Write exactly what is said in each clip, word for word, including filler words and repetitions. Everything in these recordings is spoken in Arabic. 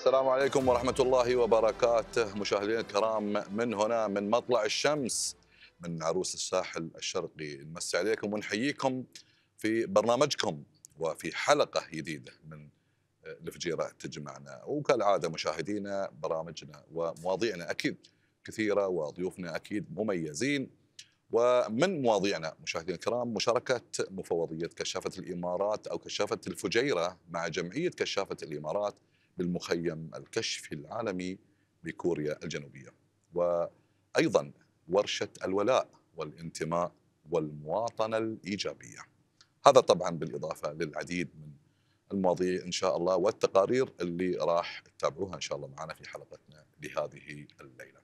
السلام عليكم ورحمة الله وبركاته مشاهدينا الكرام، من هنا من مطلع الشمس من عروس الساحل الشرقي، نمسي عليكم ونحييكم في برنامجكم وفي حلقة جديدة من الفجيرة تجمعنا. وكالعادة مشاهدينا برامجنا ومواضيعنا أكيد كثيرة وضيوفنا أكيد مميزين، ومن مواضيعنا مشاهدينا الكرام مشاركة مفوضية كشافة الإمارات أو كشافة الفجيرة مع جمعية كشافة الإمارات بالمخيم الكشفي العالمي بكوريا الجنوبية، وأيضا ورشة الولاء والانتماء والمواطنة الإيجابية. هذا طبعا بالإضافة للعديد من المواضيع إن شاء الله والتقارير اللي راح تتابعوها إن شاء الله معنا في حلقتنا لهذه الليلة.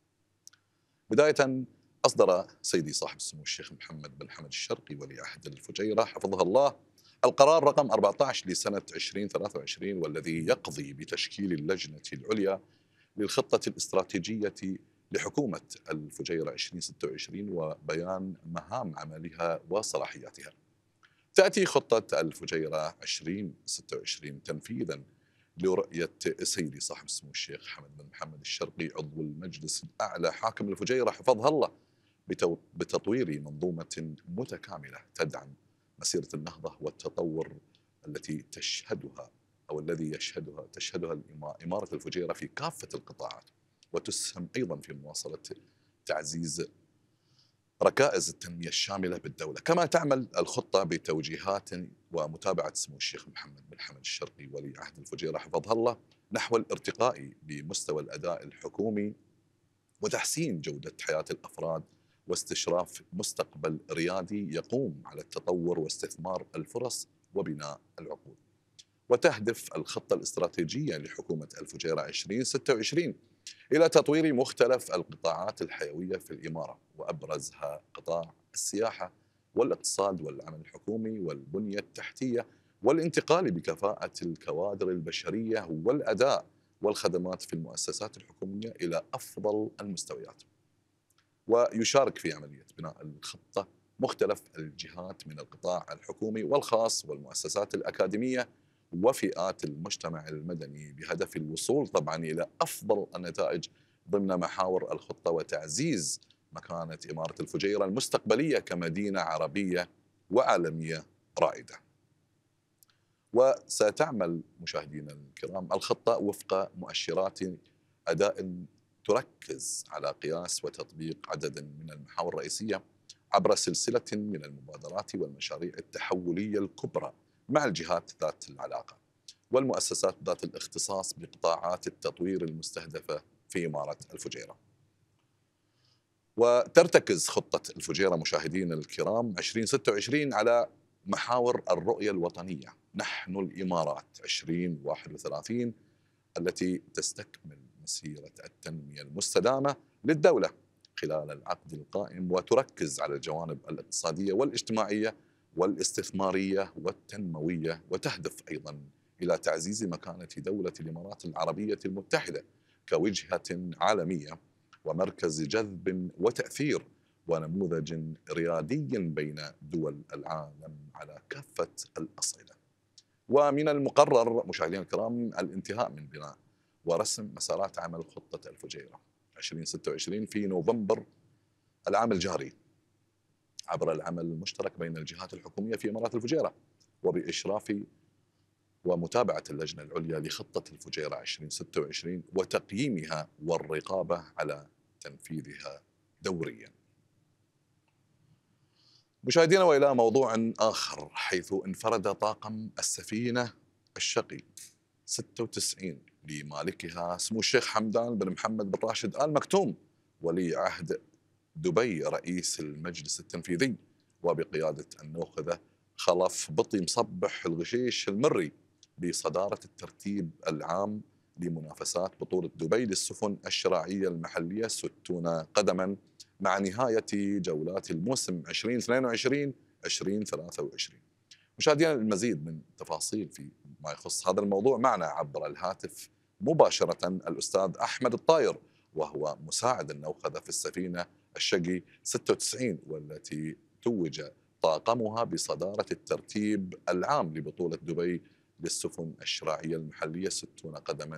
بداية، أصدر سيدي صاحب السمو الشيخ محمد بن حمد الشرقي ولي عهد الفجيرة حفظه الله القرار رقم أربعة عشر لسنة ألفين وثلاثة وعشرين، والذي يقضي بتشكيل اللجنة العليا للخطة الاستراتيجية لحكومة الفجيرة ألفين وستة وعشرين وبيان مهام عملها وصلاحياتها. تأتي خطة الفجيرة ألفين وستة وعشرين تنفيذا لرؤية سيدي صاحب السمو الشيخ حمد بن محمد الشرقي عضو المجلس الأعلى حاكم الفجيرة حفظها الله بتطوير منظومة متكاملة تدعم مسيرة النهضة والتطور التي تشهدها أو الذي يشهدها تشهدها إمارة الفجيرة في كافة القطاعات، وتسهم أيضا في مواصلة تعزيز ركائز التنمية الشاملة بالدولة. كما تعمل الخطة بتوجيهات ومتابعة سمو الشيخ محمد بن حمد الشرقي ولي عهد الفجيرة حفظها الله نحو الارتقاء بمستوى الأداء الحكومي وتحسين جودة حياة الأفراد واستشراف مستقبل ريادي يقوم على التطور واستثمار الفرص وبناء العقول. وتهدف الخطة الاستراتيجية لحكومة الفجيرة ألفين وستة وعشرين إلى تطوير مختلف القطاعات الحيوية في الإمارة، وأبرزها قطاع السياحة والاقتصاد والعمل الحكومي والبنية التحتية والانتقال بكفاءة الكوادر البشرية والأداء والخدمات في المؤسسات الحكومية إلى أفضل المستويات. ويشارك في عملية بناء الخطة مختلف الجهات من القطاع الحكومي والخاص والمؤسسات الأكاديمية وفئات المجتمع المدني بهدف الوصول طبعا إلى أفضل النتائج ضمن محاور الخطة وتعزيز مكانة إمارة الفجيرة المستقبلية كمدينة عربية وعالمية رائدة. وستعمل مشاهدينا الكرام الخطة وفق مؤشرات أداء تركز على قياس وتطبيق عدد من المحاور الرئيسية عبر سلسلة من المبادرات والمشاريع التحولية الكبرى مع الجهات ذات العلاقة والمؤسسات ذات الاختصاص بقطاعات التطوير المستهدفة في إمارة الفجيرة. وترتكز خطة الفجيرة مشاهدينا الكرام ألفين وستة وعشرين على محاور الرؤية الوطنية نحن الإمارات ألفين وواحد وثلاثين التي تستكمل مسيرة التنمية المستدامة للدولة خلال العقد القائم، وتركز على الجوانب الاقتصادية والاجتماعية والاستثمارية والتنموية، وتهدف أيضا إلى تعزيز مكانة دولة الإمارات العربية المتحدة كوجهة عالمية ومركز جذب وتأثير ونموذج ريادي بين دول العالم على كافة الأصعدة. ومن المقرر مشاهدينا الكرام الانتهاء من بناء ورسم مسارات عمل خطة الفجيرة ألفين وستة وعشرين في نوفمبر العام الجاري عبر العمل المشترك بين الجهات الحكومية في إمارات الفجيرة وبإشراف ومتابعة اللجنة العليا لخطة الفجيرة ألفين وستة وعشرين وتقييمها والرقابة على تنفيذها دوريا. مشاهدينا، وإلى موضوع آخر، حيث انفرد طاقم السفينة الشقي ستة وتسعين لمالكها سمو الشيخ حمدان بن محمد بن راشد آل مكتوم ولي عهد دبي رئيس المجلس التنفيذي، وبقيادة النوخذة خلف بطي مصبح الغشيش المري بصدارة الترتيب العام لمنافسات بطولة دبي للسفن الشراعية المحلية ستون قدما مع نهاية جولات الموسم ألفين واثنين وعشرين ألفين وثلاثة وعشرين. مشاهدينا، المزيد من تفاصيل في ما يخص هذا الموضوع معنا عبر الهاتف مباشرة الأستاذ أحمد الطاير، وهو مساعد النوخذة في السفينة الشقي ستة وتسعين والتي توج طاقمها بصدارة الترتيب العام لبطولة دبي للسفن الشراعية المحلية ستون قدما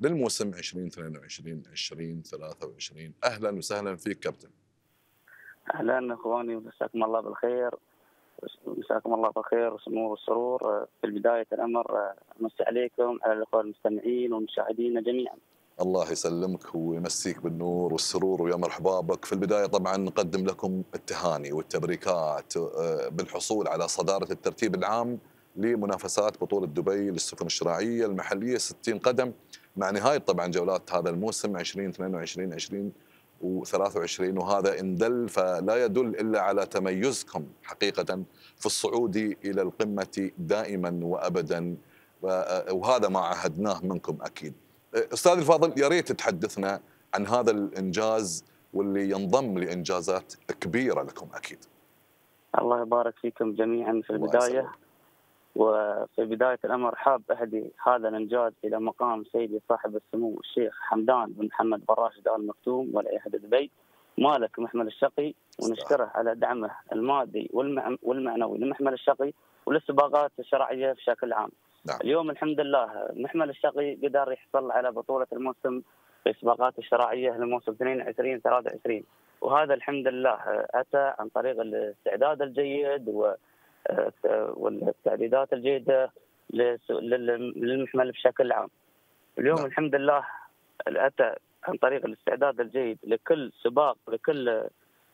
للموسم ألفين واثنين وعشرين ألفين وثلاثة وعشرين. أهلا وسهلا فيك كابتن. اهلا اخواني، مساكم الله بالخير. مساكم الله بالخير والسرور والسرور. في بدايه الامر امسي عليكم على الاخوه المستمعين والمشاهدين جميعا. الله يسلمك ويمسيك بالنور والسرور ويا مرحبا بك. في البدايه طبعا نقدم لكم التهاني والتبريكات بالحصول على صداره الترتيب العام لمنافسات بطوله دبي للسفن الشراعيه المحليه ستين قدم، مع نهايه طبعا جولات هذا الموسم ألفين واثنين وعشرين ألفين وثلاثة وعشرين، وهذا إن دل فلا يدل إلا على تميزكم حقيقة في الصعود إلى القمة دائما وأبدا، وهذا ما عهدناه منكم أكيد. أستاذ الفاضل، يا ريت تحدثنا عن هذا الإنجاز واللي ينضم لإنجازات كبيرة لكم أكيد. الله يبارك فيكم جميعا في البداية. وفي بداية الأمر حاب أهدي هذا الإنجاز إلى مقام سيدي صاحب السمو الشيخ حمدان بن محمد بن راشد آل مكتوم ولي عهد دبي مالك محمل الشقي، ونشكره على دعمه المادي والمعنوي لمحمل الشقي وللسباقات الشرعية بشكل عام. نعم. اليوم الحمد لله محمل الشقي قدر يحصل على بطولة الموسم في السباقات الشرعية للموسم اثنين وعشرين ثلاثة وعشرين، وهذا الحمد لله أتى عن طريق الاستعداد الجيد و والتعديلات الجيدة للمحمل بشكل عام. اليوم لا. الحمد لله أتى عن طريق الاستعداد الجيد لكل سباق لكل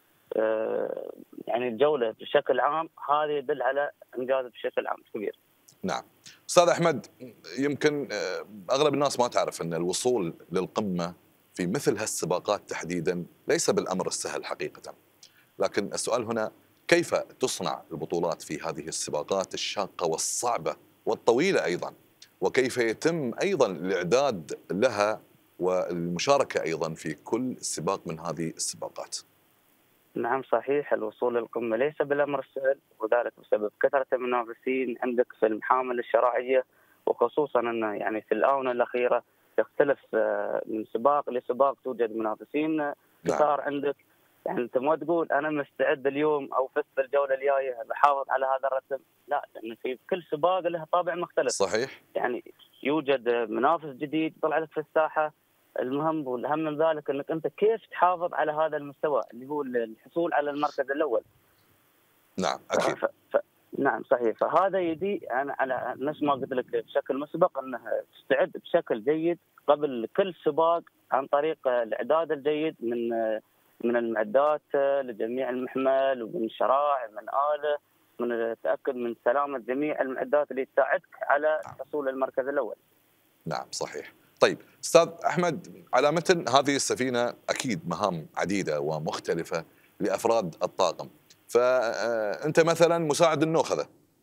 يعني الجولة بشكل عام، هذا يدل على إنجاز بشكل عام كبير. نعم. أستاذ أحمد، يمكن أغلب الناس ما تعرف أن الوصول للقمة في مثل هالسباقات تحديدا ليس بالأمر السهل حقيقة، لكن السؤال هنا كيف تصنع البطولات في هذه السباقات الشاقة والصعبة والطويلة أيضا، وكيف يتم أيضا الإعداد لها والمشاركة أيضا في كل سباق من هذه السباقات؟ نعم صحيح، الوصول للقمة ليس بالأمر السهل، وذلك بسبب كثرة المنافسين عندك في المحامل الشرعية، وخصوصا أنه يعني في الآونة الأخيرة تختلف من سباق لسباق، توجد منافسين كثار. نعم. عندك يعني انت ما تقول انا مستعد اليوم او فزت في الجوله الجايه بحافظ على هذا الرتم، لا، لان في كل سباق له طابع مختلف. صحيح. يعني يوجد منافس جديد يطلع لك في الساحه، المهم والاهم من ذلك انك انت كيف تحافظ على هذا المستوى اللي هو الحصول على المركز الاول. نعم اكيد. ف... ف... نعم صحيح، فهذا يدي انا على نفس ما قلت لك بشكل مسبق انها تستعد بشكل جيد قبل كل سباق عن طريق الاعداد الجيد من من المعدات لجميع المحمل ومن الشراع من آلة، من التأكد من سلامة جميع المعدات اللي تساعدك على حصول المركز الأول. نعم صحيح. طيب أستاذ أحمد، على متن هذه السفينة أكيد مهام عديدة ومختلفة لأفراد الطاقم، فأنت مثلا مساعد النوخذة،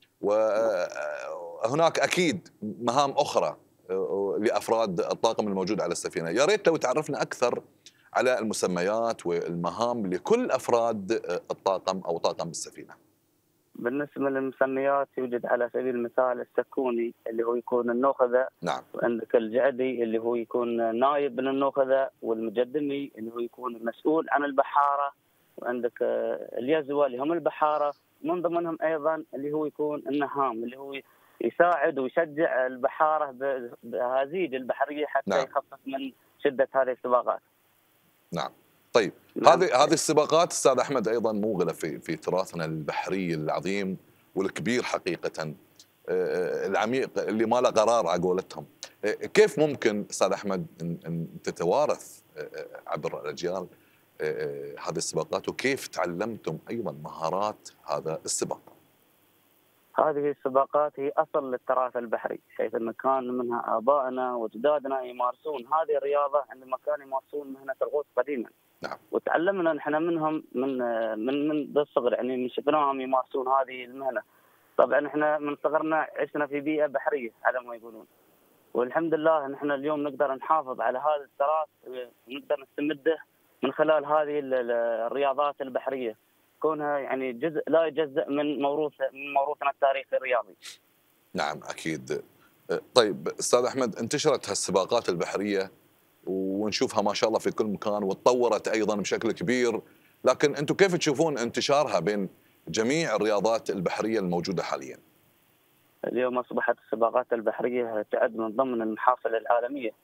وهناك أكيد مهام أخرى لأفراد الطاقم الموجود على السفينة. يا ريت لو تعرفنا أكثر على المسميات والمهام لكل أفراد الطاقم أو طاقم السفينة. بالنسبة للمسميات يوجد على سبيل المثال السكوني اللي هو يكون النوخذة. نعم. وعندك الجعدي اللي هو يكون نايب من النوخذة، والمجدمي اللي هو يكون مسؤول عن البحارة، وعندك اليزوى اللي هم البحارة، من ضمنهم أيضا اللي هو يكون النهام اللي هو يساعد ويشجع البحارة بهذه البحرية حتى نعم. يخفف من شدة هذه السباقات. نعم. طيب نعم. هذه هذه السباقات استاذ احمد ايضا موغله في في تراثنا البحري العظيم والكبير حقيقه، العميق اللي ما له قرار على قولتهم. كيف ممكن استاذ احمد ان تتوارث عبر الاجيال هذه السباقات، وكيف تعلمتم ايضا مهارات هذا السباق؟ هذه السباقات هي اصل للتراث البحري، حيث ان كان منها ابائنا واجدادنا يمارسون هذه الرياضه عندما كانوا يمارسون مهنه الغوص قديما. نعم. وتعلمنا نحن منهم من من من الصغر، يعني من شفناهم يمارسون هذه المهنه. طبعا احنا من صغرنا عشنا في بيئه بحريه على ما يقولون، والحمد لله نحن اليوم نقدر نحافظ على هذا التراث ونقدر نستمده من خلال هذه الرياضات البحريه، كونها يعني جزء لا يجزأ من موروث من موروثنا التاريخي الرياضي. نعم اكيد. طيب استاذ احمد، انتشرت هالسباقات البحريه ونشوفها ما شاء الله في كل مكان، وتطورت ايضا بشكل كبير، لكن انتم كيف تشوفون انتشارها بين جميع الرياضات البحريه الموجوده حاليا؟ اليوم اصبحت السباقات البحريه تعد من ضمن المحافل العالميه،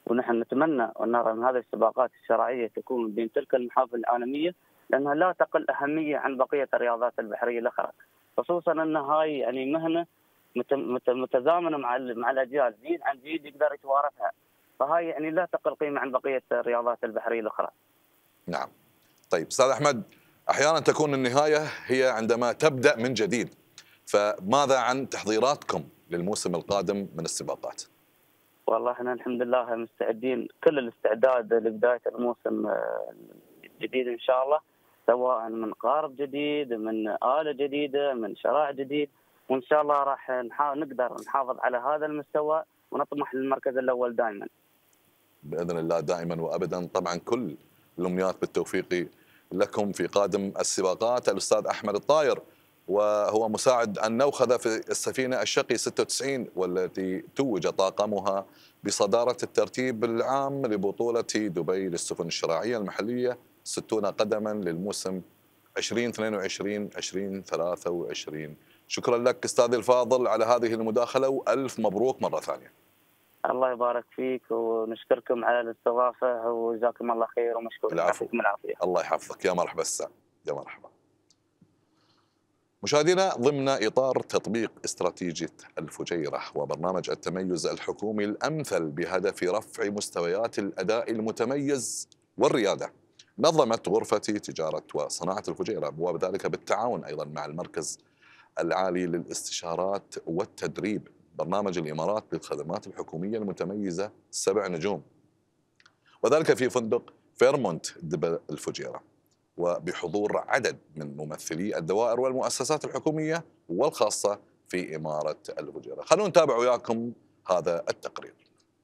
ونحن نتمنى ونرى أن هذه السباقات الشرعية تكون بين تلك المحافل العالمية، لأنها لا تقل أهمية عن بقية الرياضات البحرية الأخرى، خصوصا أن هاي يعني مهنة متزامنة مع مع الأجيال، جيل عن جيل يقدر يتوارثها، فهاي يعني لا تقل قيمة عن بقية الرياضات البحرية الأخرى. نعم. طيب أستاذ أحمد، أحيانا تكون النهاية هي عندما تبدأ من جديد، فماذا عن تحضيراتكم للموسم القادم من السباقات؟ والله احنا الحمد لله مستعدين كل الاستعداد لبداية الموسم الجديد إن شاء الله، سواء من قارب جديد، من آلة جديدة، من شراع جديد، وإن شاء الله راح نقدر نحافظ على هذا المستوى ونطمح للمركز الأول دائما بإذن الله دائما وأبدا. طبعا كل الأمنيات بالتوفيق لكم في قادم السباقات. الأستاذ أحمد الطاير، وهو مساعد النوخذة في السفينة الشقي ستة وتسعين، والتي توج طاقمها بصدارة الترتيب العام لبطولة دبي للسفن الشراعية المحلية ستون قدما للموسم ألفين واثنين وعشرين ألفين وثلاثة وعشرين. شكرا لك أستاذي الفاضل على هذه المداخلة، وألف مبروك مرة ثانية. الله يبارك فيك، ونشكركم على الاستضافة، وجزاكم الله خير، ومشكور. يعطيكم العافية. الله يحفظك. يا مرحبا السام. يا مرحبا. مشاهدينا، ضمن إطار تطبيق استراتيجية الفجيرة وبرنامج التميز الحكومي الأمثل بهدف رفع مستويات الأداء المتميز والريادة، نظمت غرفة تجارة وصناعة الفجيرة، وذلك بالتعاون أيضا مع المركز العالي للاستشارات والتدريب، برنامج الإمارات للخدمات الحكومية المتميزة سبع نجوم، وذلك في فندق فيرمونت دبي الفجيرة، وبحضور عدد من ممثلي الدوائر والمؤسسات الحكومية والخاصة في إمارة الفجيرة. خلونا نتابع وياكم هذا التقرير.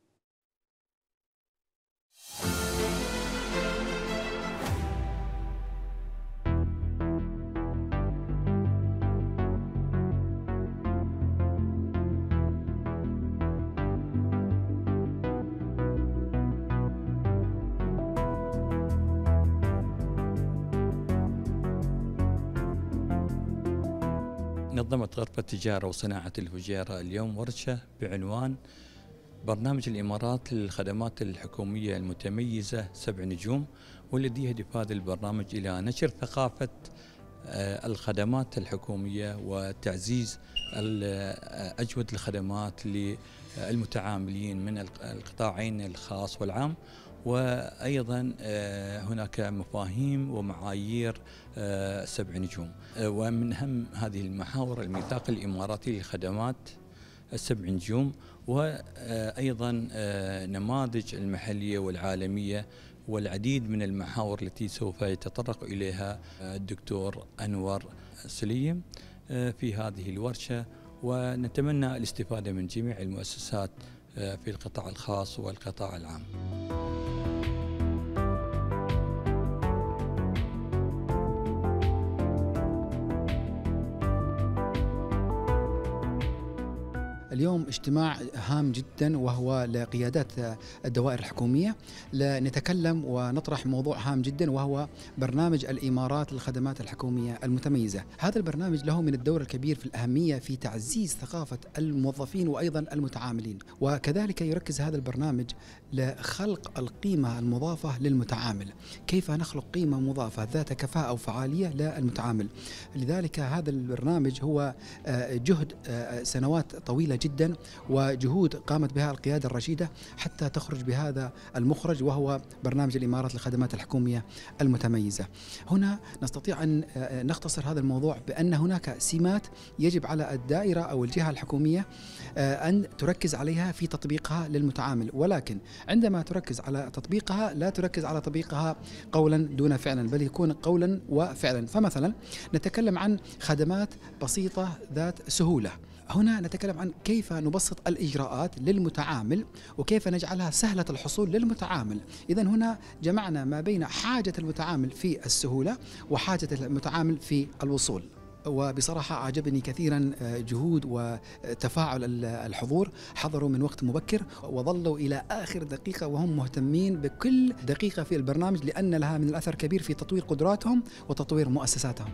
نظمت غرفة تجارة وصناعة الفجيرة اليوم ورشة بعنوان برنامج الإمارات للخدمات الحكومية المتميزة سبع نجوم، والذي يهدف هذا البرنامج إلى نشر ثقافة الخدمات الحكومية وتعزيز أجودة الخدمات للمتعاملين من القطاعين الخاص والعام، وأيضا هناك مفاهيم ومعايير سبع نجوم. ومن أهم هذه المحاور الميثاق الإماراتي للخدمات السبع نجوم، وأيضا نماذج المحلية والعالمية، والعديد من المحاور التي سوف يتطرق إليها الدكتور أنور سليم في هذه الورشة. ونتمنى الاستفادة من جميع المؤسسات في القطاع الخاص والقطاع العام. اليوم اجتماع هام جدا، وهو لقيادات الدوائر الحكومية، لنتكلم ونطرح موضوع هام جدا، وهو برنامج الإمارات للخدمات الحكومية المتميزة. هذا البرنامج له من الدور الكبير في الأهمية في تعزيز ثقافة الموظفين وأيضا المتعاملين، وكذلك يركز هذا البرنامج لخلق القيمة المضافة للمتعامل، كيف نخلق قيمة مضافة ذات كفاءة وفعالية للمتعامل. لذلك هذا البرنامج هو جهد سنوات طويلة جدا، وجهود قامت بها القيادة الرشيدة حتى تخرج بهذا المخرج، وهو برنامج الإمارات للخدمات الحكومية المتميزة. هنا نستطيع أن نختصر هذا الموضوع بأن هناك سمات يجب على الدائرة أو الجهة الحكومية أن تركز عليها في تطبيقها للمتعامل، ولكن عندما تركز على تطبيقها لا تركز على تطبيقها قولا دون فعلا، بل يكون قولا وفعلا. فمثلا نتكلم عن خدمات بسيطة ذات سهولة، هنا نتكلم عن كيف نبسط الإجراءات للمتعامل وكيف نجعلها سهلة الحصول للمتعامل. إذن هنا جمعنا ما بين حاجة المتعامل في السهولة وحاجة المتعامل في الوصول. وبصراحة أعجبني كثيرا جهود وتفاعل الحضور، حضروا من وقت مبكر وظلوا إلى آخر دقيقة وهم مهتمين بكل دقيقة في البرنامج، لأن لها من الأثر كبير في تطوير قدراتهم وتطوير مؤسساتهم.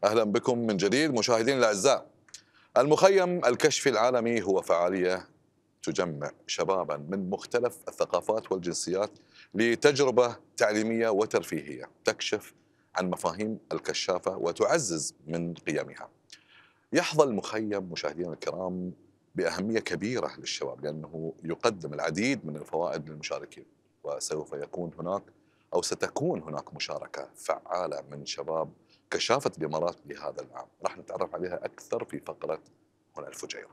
أهلا بكم من جديد مشاهدينا الأعزاء. المخيم الكشفي العالمي هو فعالية تجمع شبابا من مختلف الثقافات والجنسيات لتجربة تعليمية وترفيهية تكشف عن مفاهيم الكشافة وتعزز من قيمها. يحظى المخيم مشاهدينا الكرام بأهمية كبيرة للشباب لأنه يقدم العديد من الفوائد للمشاركين، وسوف يكون هناك أو ستكون هناك مشاركة فعالة من شباب كشافة الإمارات لهذا العام. راح نتعرف عليها أكثر في فقرة هنا الفجيرة.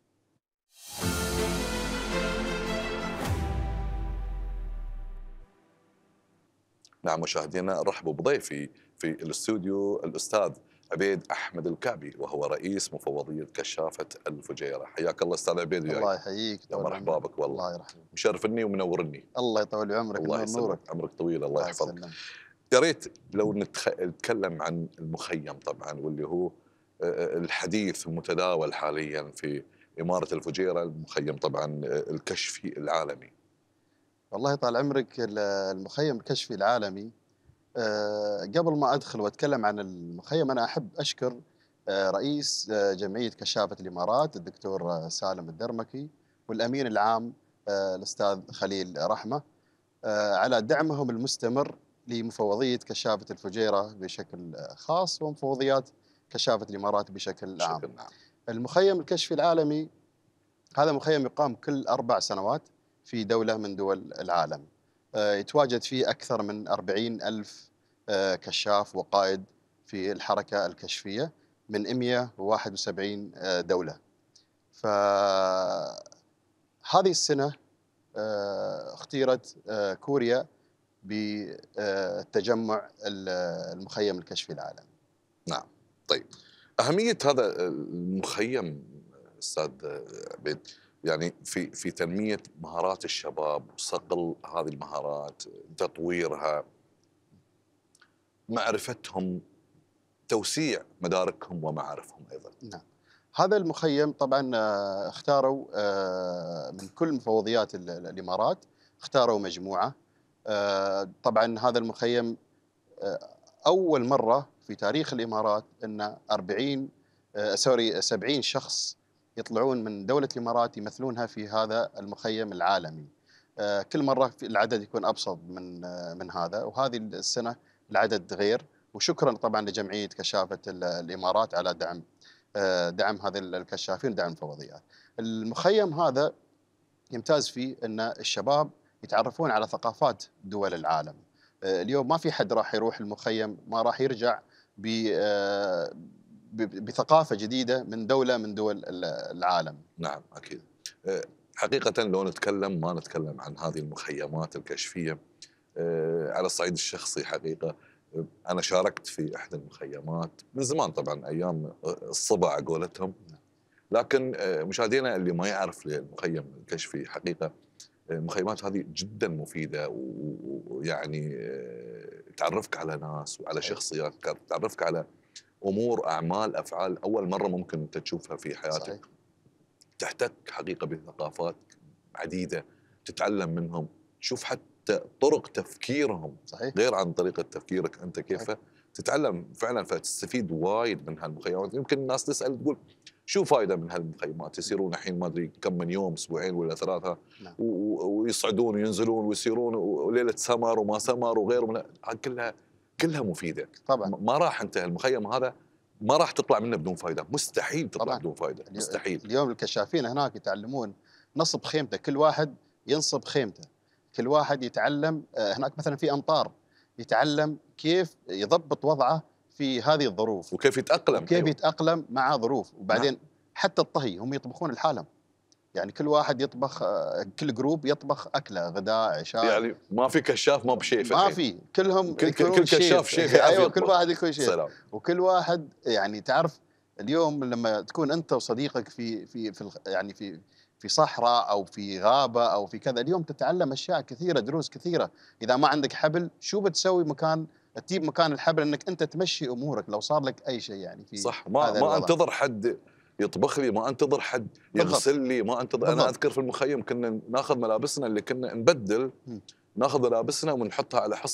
نعم مشاهدينا، رحبوا بضيفي في الاستوديو الأستاذ عبيد أحمد الكعبي، وهو رئيس مفوضية كشافة الفجيرة. حياك الله أستاذ عبيد. الله يحييك. يا مرحبا بك والله. الله يرحمك. مشرفني ومنورني. الله يطول عمرك. الله يسلمك، عمرك طويل. الله يحفظك. يا ريت لو نتخ... نتكلم عن المخيم طبعا، واللي هو الحديث المتداول حاليا في إمارة الفجيرة، المخيم طبعا الكشفي العالمي. والله طال عمرك، المخيم الكشفي العالمي، قبل ما أدخل وأتكلم عن المخيم أنا أحب أشكر رئيس جمعية كشافة الإمارات الدكتور سالم الدرمكي، والأمين العام الأستاذ خليل رحمة على دعمهم المستمر لمفوضية كشافة الفجيرة بشكل خاص ومفوضيات كشافة الإمارات بشكل عام. المخيم الكشفي العالمي هذا مخيم يقام كل أربع سنوات في دولة من دول العالم، يتواجد فيه أكثر من أربعين ألف كشاف وقائد في الحركة الكشفية من مئة وواحد وسبعين دولة. فهذه السنة اختيرت كوريا بالتجمع المخيم الكشفي العالمي. نعم. طيب، أهمية هذا المخيم أستاذ عبيد يعني في في تنمية مهارات الشباب وصقل هذه المهارات، تطويرها، معرفتهم، توسيع مداركهم ومعارفهم أيضا. نعم. هذا المخيم طبعا اختاروا من كل مفوضيات الإمارات، اختاروا مجموعة. طبعا هذا المخيم أول مرة في تاريخ الإمارات أن أربعين سوري سبعين شخص يطلعون من دولة الإمارات يمثلونها في هذا المخيم العالمي. كل مرة العدد يكون أبسط من من هذا، وهذه السنة العدد غير. وشكرا طبعا لجمعية كشافة الإمارات على دعم دعم هذه الكشافين ودعم المفوضيات. المخيم هذا يمتاز فيه أن الشباب يتعرفون على ثقافات دول العالم. اليوم ما في حد راح يروح المخيم ما راح يرجع بثقافة جديدة من دولة من دول العالم. نعم أكيد. حقيقة لو نتكلم ما نتكلم عن هذه المخيمات الكشفية على الصعيد الشخصي. حقيقة أنا شاركت في إحدى المخيمات من زمان طبعا، أيام الصبا قولتهم، لكن مشاهدينا اللي ما يعرف المخيم الكشفي، حقيقة المخيمات هذه جدا مفيدة، ويعني تعرفك على ناس وعلى شخصيات، تعرفك على أمور، أعمال، أفعال أول مرة ممكن أنت تشوفها في حياتك. صحيح. تحتك حقيقة بثقافات عديدة، تتعلم منهم، تشوف حتى طرق تفكيرهم. صحيح. غير عن طريقة تفكيرك أنت كيف. صحيح. تتعلم فعلا، فتستفيد وايد من هالمخيمات. يمكن الناس تسأل تقول شو فائدة من هالمخيمات؟ يصيرون الحين ما أدري كم من يوم، أسبوعين ولا ثلاثة. نعم. ويصعدون وينزلون ويسيرون وليلة سمر وما سمر وغيره من كلها كلها مفيدة طبعا. ما راح أنت المخيم هذا ما راح تطلع منه بدون فائدة، مستحيل تطلع طبعاً. بدون فائدة، مستحيل. اليوم الكشافين هناك يتعلمون نصب خيمته، كل واحد ينصب خيمته، كل واحد يتعلم. هناك مثلا في أمطار، يتعلم كيف يضبط وضعه في هذه الظروف، وكيف يتأقلم وكيف أيوه. يتأقلم مع ظروف. وبعدين نعم. حتى الطهي هم يطبخون الحالم، يعني كل واحد يطبخ، كل جروب يطبخ أكله، غداء، عشاء. يعني ما في كشاف ما بشيف، ما في، كلهم كل, كل كشاف شيف. ايوه كل واحد يكون شيف. سلام. وكل واحد يعني تعرف اليوم لما تكون انت وصديقك في في في يعني في في صحراء او في غابه او في كذا، اليوم تتعلم اشياء كثيره، دروس كثيره. اذا ما عندك حبل شو بتسوي مكان تجيب مكان الحبل انك انت تمشي امورك لو صار لك اي شيء يعني في صح. ما ما انتظر حد يطبخ لي، ما انتظر حد يغسل لي، ما انتظر. بالضبط. انا اذكر في المخيم كنا ناخذ ملابسنا اللي كنا نبدل، م. ناخذ ملابسنا ونحطها على حصى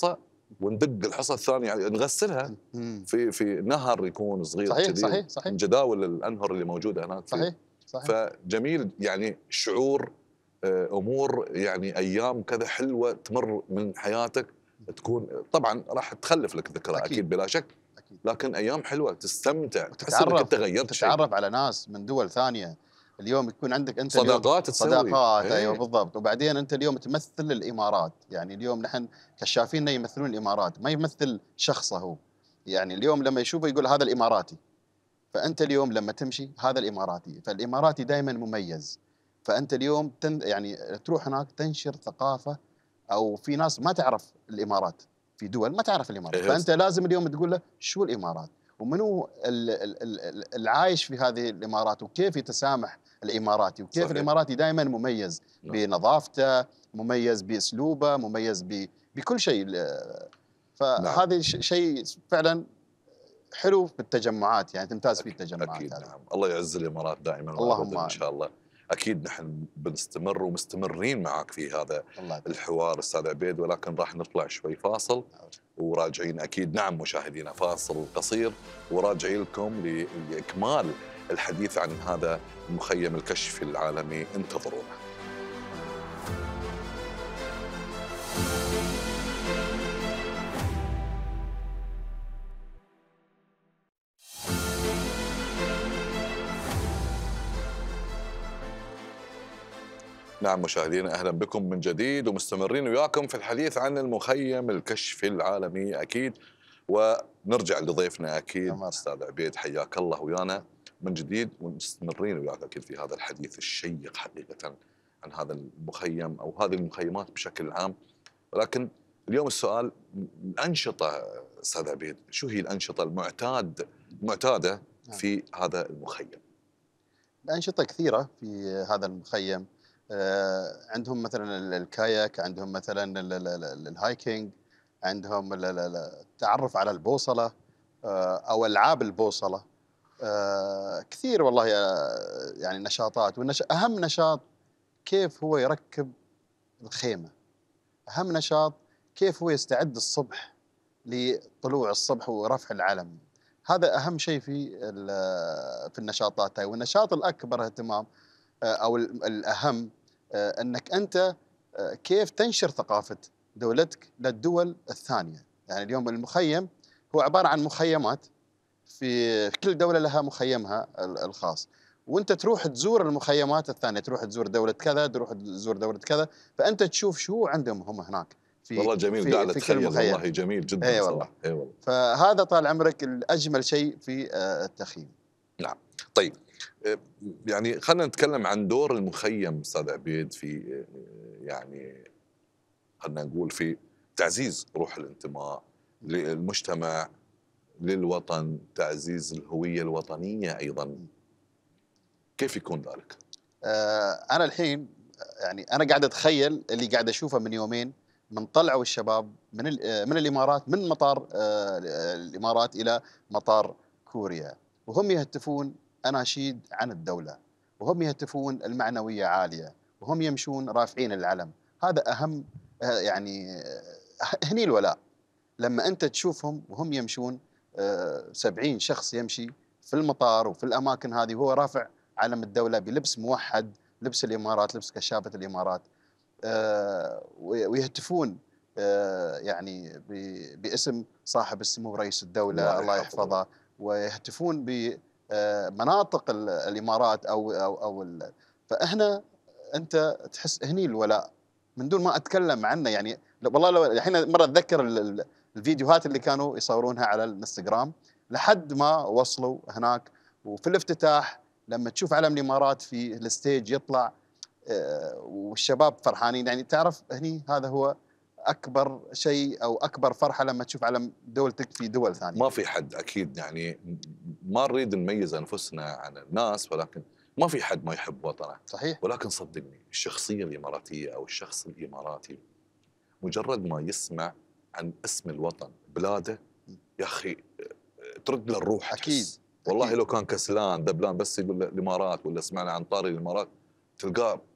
وندق الحصه الثانيه يعني نغسلها مم. في في نهر يكون صغير صحيح كذي، صحيح صحيح من جداول الانهر اللي موجوده هناك في. صحيح صحيح. فجميل يعني شعور آه، امور يعني ايام كذا حلوه تمر من حياتك، تكون طبعا راح تخلف لك ذكرى أكيد. اكيد بلا شك، أكيد. لكن ايام حلوه تستمتع، تحس انك تتعرف انت غيرت شيء. تتعرف على ناس من دول ثانيه. اليوم يكون عندك انت اليوم صداقات تسوي. صداقات، إيه. ايوه بالضبط. وبعدين انت اليوم تمثل الامارات، يعني اليوم نحن كشافين يمثلون الامارات، ما يمثل شخصه هو. يعني اليوم لما يشوفه يقول هذا الاماراتي، فانت اليوم لما تمشي هذا الاماراتي، فالاماراتي دائما مميز. فانت اليوم تن يعني تروح هناك تنشر ثقافه، او في ناس ما تعرف الامارات، في دول ما تعرف الامارات، إيه. فانت لازم اليوم تقول له شو الامارات ومنو ال- ال- ال- العايش في هذه الامارات، وكيف يتسامح الاماراتي، وكيف صحيح. الاماراتي دائما مميز نعم. بنظافته، مميز باسلوبه، مميز ب- بكل شيء. فهذا ش- شيء فعلا حلو في التجمعات، يعني تمتاز فيه التجمعات اكيد هذه. نعم. الله يعز الامارات دائما اللهم وابدا ان آمين. شاء الله. اكيد نحن بنستمر ومستمرين معك في هذا الله يبارك. الحوار استاذ عبيد، ولكن راح نطلع شوي فاصل وراجعين اكيد. نعم مشاهدينا، فاصل قصير وراجعين لكم ل- لاكمال الحديث عن هذا المخيم الكشفي العالمي، انتظرونا. نعم مشاهدينا، أهلا بكم من جديد ومستمرين وياكم في الحديث عن المخيم الكشفي العالمي أكيد. ونرجع لضيفنا أكيد تمام. أستاذ عبيد، حياك الله ويانا من جديد، ومستمرين وياك أكيد في هذا الحديث الشيق حقيقة عن هذا المخيم أو هذه المخيمات بشكل عام. ولكن اليوم السؤال، الأنشطة أستاذ عبيد، شو هي الأنشطة المعتاد المعتادة في هذا المخيم؟ الأنشطة كثيرة في هذا المخيم. آه، عندهم مثلا ال- الكاياك، عندهم مثلا ال- ال- ال- الهايكينج، عندهم ال- ال- ال- التعرف على البوصلة، آه، أو ألعاب البوصلة. آه، كثير والله، آه، يعني نشاطات. والنش... أهم نشاط كيف هو يركب الخيمة. أهم نشاط كيف هو يستعد الصبح لطلوع الصبح ورفع العلم. هذا أهم شيء في ال- في النشاطات هاي. والنشاط الأكبر اهتمام، آه، او ال- الاهم، آه، انك انت آه، كيف تنشر ثقافه دولتك للدول الثانيه. يعني اليوم المخيم هو عباره عن مخيمات، في كل دوله لها مخيمها ال- الخاص، وانت تروح تزور المخيمات الثانيه، تروح تزور دوله كذا، تروح تزور دوله كذا، فانت تشوف شو عندهم هم هناك في والله جميل، في, قاعد في كل أتخيل مخيم. والله جميل جدا. اي والله. صراحة اي والله. فهذا طال عمرك الاجمل شيء في آه، التخييم. نعم. طيب آه، يعني خلينا نتكلم عن دور المخيم استاذ عبيد في آه، يعني خلينا نقول في تعزيز روح الانتماء للمجتمع، للوطن، تعزيز الهوية الوطنية أيضا. كيف يكون ذلك؟ آه، انا الحين يعني انا قاعد اتخيل اللي قاعد اشوفه من يومين، من طلعوا الشباب من ال- آه، من الامارات، من مطار آه، الامارات الى مطار كوريا، وهم يهتفون اناشيد عن الدوله، وهم يهتفون المعنويه عاليه، وهم يمشون رافعين العلم. هذا اهم، آه، يعني آه، هني الولاء. لما انت تشوفهم وهم يمشون، آه، سبعين شخص يمشي في المطار وفي الاماكن هذه وهو رافع علم الدوله بلبس موحد، لبس الامارات، لبس كشافه الامارات، آه، ويهتفون آه، يعني ب- باسم صاحب السمو رئيس الدوله الله الله يحفظه. يحفظه، ويهتفون بمناطق الامارات او او او ال- فاحنا انت تحس هني الولاء من دون ما اتكلم عنه. يعني والله لو الحين مره اتذكر ال- ال- الفيديوهات اللي كانوا يصورونها على الانستغرام لحد ما وصلوا هناك، وفي الافتتاح لما تشوف علم الامارات في الستيج يطلع، آه، والشباب فرحانين. يعني تعرف هني هذا هو اكبر شيء او اكبر فرحه لما تشوف علم دولتك في دول ثانيه. ما في حد أكيد، يعني ما نريد نميز أنفسنا عن الناس، ولكن ما في حد ما يحب وطنه. صحيح. ولكن صدقني الشخصية الإماراتية أو الشخص الإماراتي مجرد ما يسمع عن اسم الوطن بلاده، يا أخي ترد له الروح. أكيد. تحس والله أكيد. لو كان كسلان ذبلان بس يقول له الإمارات ولا سمعنا عن طاري الإمارات، تلقاه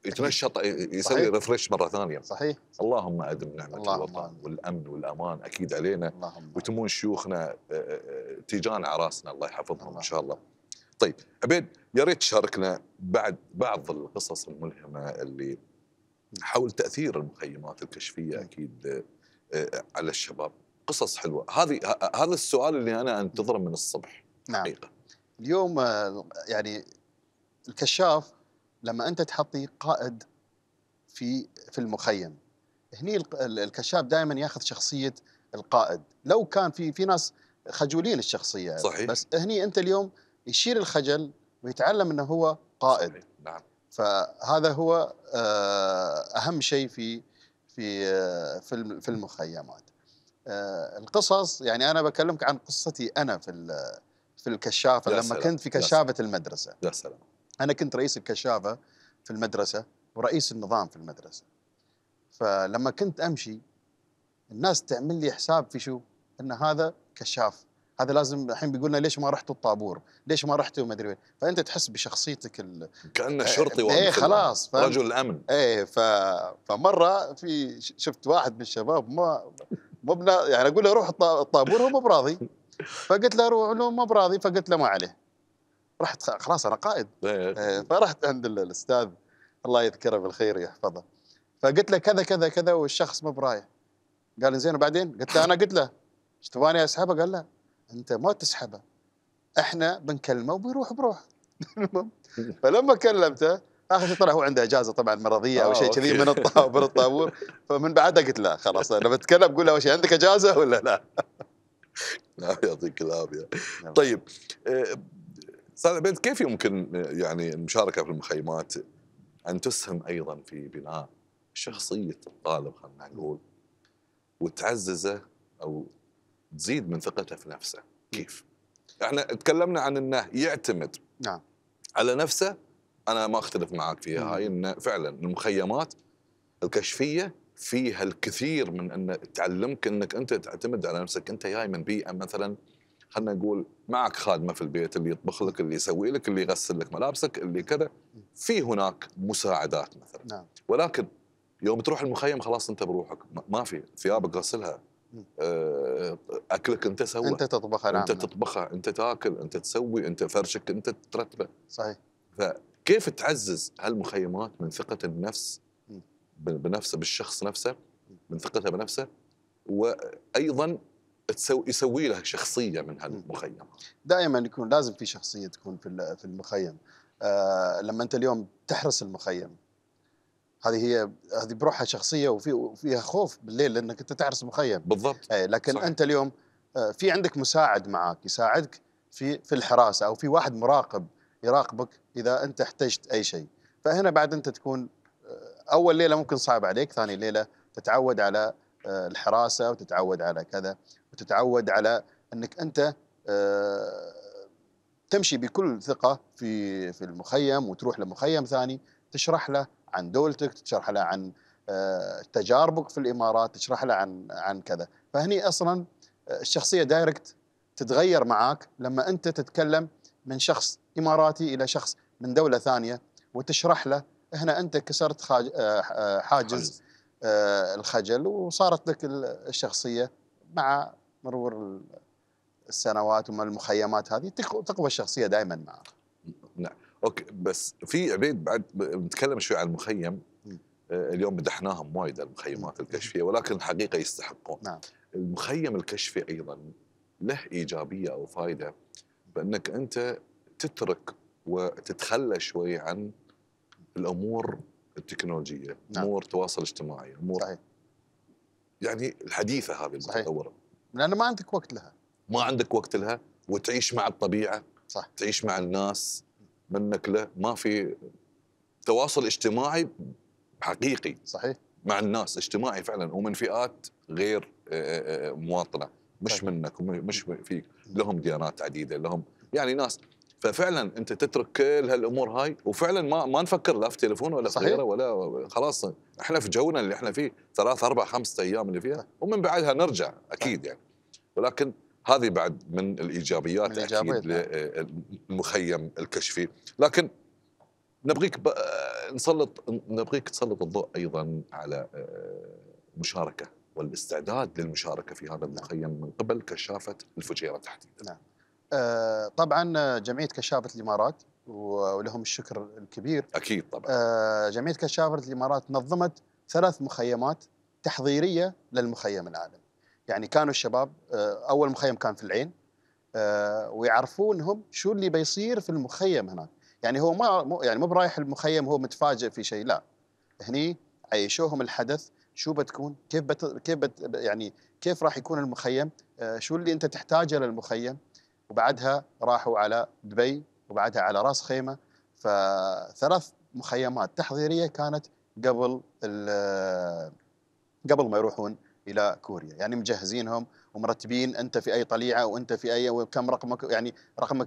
يتنشط يسوي صحيح. ريفرش مره ثانيه. صحيح. اللهم ادم نعمه اللهم الوطن آمين. والامن والامان اكيد علينا، اللهم وتمون شيوخنا آه، آه، تيجان اعراسنا الله يحفظهم الله. ان شاء الله. طيب عبيد، يا ريت تشاركنا بعد بعض القصص الملهمه اللي حول تاثير المخيمات الكشفيه اكيد آه، على الشباب، قصص حلوه. هذه ه- هذا السؤال اللي انا انتظره من الصبح. نعم. حقيقه اليوم آه، يعني الكشاف لما انت تحطي قائد في في المخيم، هني الق- ال- الكشاف دائما ياخذ شخصيه القائد. لو كان في في ناس خجولين الشخصيه، صحيح. بس هني انت اليوم يشيل الخجل ويتعلم انه هو قائد. صحيح. نعم. فهذا هو آه، اهم شيء في في آه، في الم- في المخيمات. آه، القصص، يعني انا بكلمك عن قصتي انا في ال- في الكشافه يا لما سلام. كنت في يا كشافه المدرسه. يا سلام. انا كنت رئيس الكشافه في المدرسه ورئيس النظام في المدرسه. فلما كنت امشي الناس تعمل لي حساب في شو؟ ان هذا كشاف، هذا لازم الحين بيقولنا ليش ما رحتوا الطابور؟ ليش ما رحتوا ما ادري وين؟ فانت تحس بشخصيتك ال... كانه شرطي ايه واقف خلاص الآن. فهمت؟ رجل امن. ايه ف... فمره في شفت واحد من الشباب ما مو بنا... يعني اقول له روح الط- الطابور، هو مو براضي. فقلت له روح، له مو براضي، فقلت له ما عليه. رحت خ- خلاص انا قائد. إيه. إيه، فرحت عند ال- الاستاذ الله يذكره بالخير ويحفظه. فقلت له كذا كذا كذا والشخص مو برايح. قال لي زين وبعدين؟ قلت له انا قلت له ايش تبغاني اسحبه؟ قال لا انت ما تسحبه، احنا بنكلمه وبيروح بروح. فلما كلمته اخر شيء طلع هو عنده اجازه طبعا مرضيه او آه، شيء كذي أوكي. من الطابور من الطابور. فمن بعدها قلت لا خلاص انا بتكلم قول له اول شيء عندك اجازه ولا لا؟ نعم، يعطيك العافيه. طيب آه، استاذ عبيد، كيف يمكن آه، يعني المشاركه في المخيمات ان تسهم ايضا في بناء شخصيه الطالب، خلينا نقول، وتعززه او تزيد من ثقته في نفسه؟ كيف؟ احنا تكلمنا عن انه يعتمد نعم. على نفسه. انا ما اختلف معك فيها، مم. هاي ان فعلا المخيمات الكشفيه فيها الكثير من ان تعلمك انك انت تعتمد على نفسك. انت جاي من بيئه مثلا، خلينا نقول معك خادمه في البيت اللي يطبخ لك، اللي يسوي لك، اللي يغسل لك ملابسك، اللي كذا، في هناك مساعدات مثلا. نعم. ولكن يوم تروح المخيم خلاص انت بروحك، ما- ما في ثيابك غسلها، مم. آه، اكلك انت سوى، انت تطبخها. نعم. انت تطبخها، انت تاكل، انت تسوي، انت فرشك انت ترتبه. صحيح. فكيف تعزز هالمخيمات من ثقة النفس م. ب- بنفسه، بالشخص نفسه، من ثقته بنفسه، وأيضا تسوي يسوي له شخصية من هالمخيمات؟ دائما يكون لازم في شخصيه تكون في ال- في المخيم. آه لما انت اليوم تحرس المخيم، هذه هي هذه بروحها شخصيه وفي وفيها خوف بالليل لانك انت تحرس مخيم. بالضبط. اي لكن صحيح. انت اليوم آه، في عندك مساعد معك يساعدك في في الحراسه، او في واحد مراقب يراقبك اذا انت احتجت اي شيء. فهنا بعد انت تكون آه، اول ليله ممكن صعب عليك، ثاني ليله تتعود على آه، الحراسه وتتعود على كذا، وتتعود على انك انت آه، تمشي بكل ثقه في في المخيم، وتروح لمخيم ثاني تشرح له عن دولتك، تشرح له عن آه، تجاربك في الامارات، تشرح له عن عن كذا. فهني اصلا الشخصيه دايركت تتغير معاك لما انت تتكلم من شخص اماراتي الى شخص من دوله ثانيه وتشرح له. هنا انت كسرت خاج... آه، آه، حاجز آه، الخجل، وصارت لك الشخصيه مع مرور السنوات ومع المخيمات هذه تق- تقوى الشخصيه دائما معك. نعم. اوكي، بس في عبيد بعد ب- بنتكلم شوي عن المخيم. م. آه، اليوم مدحناهم وايد المخيمات الكشفيه، ولكن الحقيقه يستحقون. نعم. المخيم الكشفي ايضا له ايجابيه او فائده بانك انت تترك وتتخلى شوي عن الامور التكنولوجيه، نعم. امور التواصل الاجتماعي، امور صحيح. يعني الحديثه هذه صحيح. المتطوره، لانه ما عندك وقت لها. ما عندك وقت لها، وتعيش مع الطبيعه. صح. تعيش مع الناس، منك له ما في تواصل اجتماعي حقيقي. صحيح. مع الناس اجتماعي فعلا، ومن فئات غير آه، آه، مواطنه، مش صحيح. منك ومش فيك، لهم ديانات عديده، لهم يعني ناس. ففعلا انت تترك كل هالامور هاي، وفعلا ما ما نفكر لا في تليفون ولا في صحيح. غيره، ولا خلاص احنا في جونا اللي احنا فيه ثلاث اربع خمسة ايام اللي فيها، ومن بعدها نرجع اكيد يعني. ولكن هذه بعد من الايجابيات, من الإيجابيات اكيد للمخيم الكشفي. لكن نبغيك نسلط نبغيك تسلط الضوء ايضا على المشاركه والاستعداد للمشاركه في هذا المخيم من قبل كشافه الفجيره تحديدا. نعم. آه طبعا جمعيه كشافه الامارات ولهم الشكر الكبير. اكيد طبعا. آه جمعيه كشافه الامارات نظمت ثلاث مخيمات تحضيريه للمخيم العالمي. يعني كانوا الشباب آه اول مخيم كان في العين، آه ويعرفونهم شو اللي بيصير في المخيم هناك. يعني هو ما يعني مو برايح المخيم هو متفاجئ في شيء، لا، هني عيشوهم الحدث، شو بتكون، كيف بت كيف بت يعني كيف راح يكون المخيم، آه شو اللي انت تحتاجه للمخيم. وبعدها راحوا على دبي وبعدها على راس خيمه. فثلاث مخيمات تحضيريه كانت قبل قبل ما يروحون الى كوريا، يعني مجهزينهم ومرتبين انت في اي طليعه وانت في اي وكم رقمك، يعني رقمك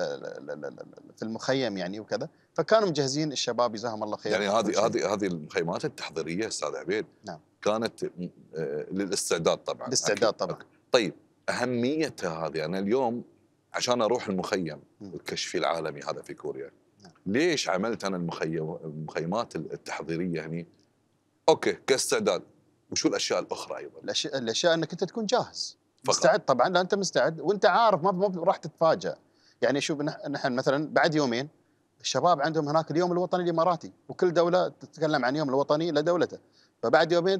في المخيم يعني وكذا. فكانوا مجهزين الشباب جزاهم الله خير. يعني هذه هذه هذه المخيمات التحضيريه استاذ عبيد نعم كانت للاستعداد طبعا. للاستعداد طبعا. طيب اهميتها هذه، انا اليوم عشان اروح المخيم الكشفي العالمي هذا في كوريا، نعم. ليش عملت انا المخيم المخيمات التحضيريه هني؟ اوكي كاستعداد، وشو الاشياء الاخرى ايضا؟ الاشياء الاشياء انك انت تكون جاهز فقط. مستعد طبعا، لا انت مستعد وانت عارف ما ما راح تتفاجأ. يعني شوف نحن مثلا بعد يومين الشباب عندهم هناك اليوم الوطني الاماراتي، وكل دوله تتكلم عن يوم الوطني لدولته. فبعد يومين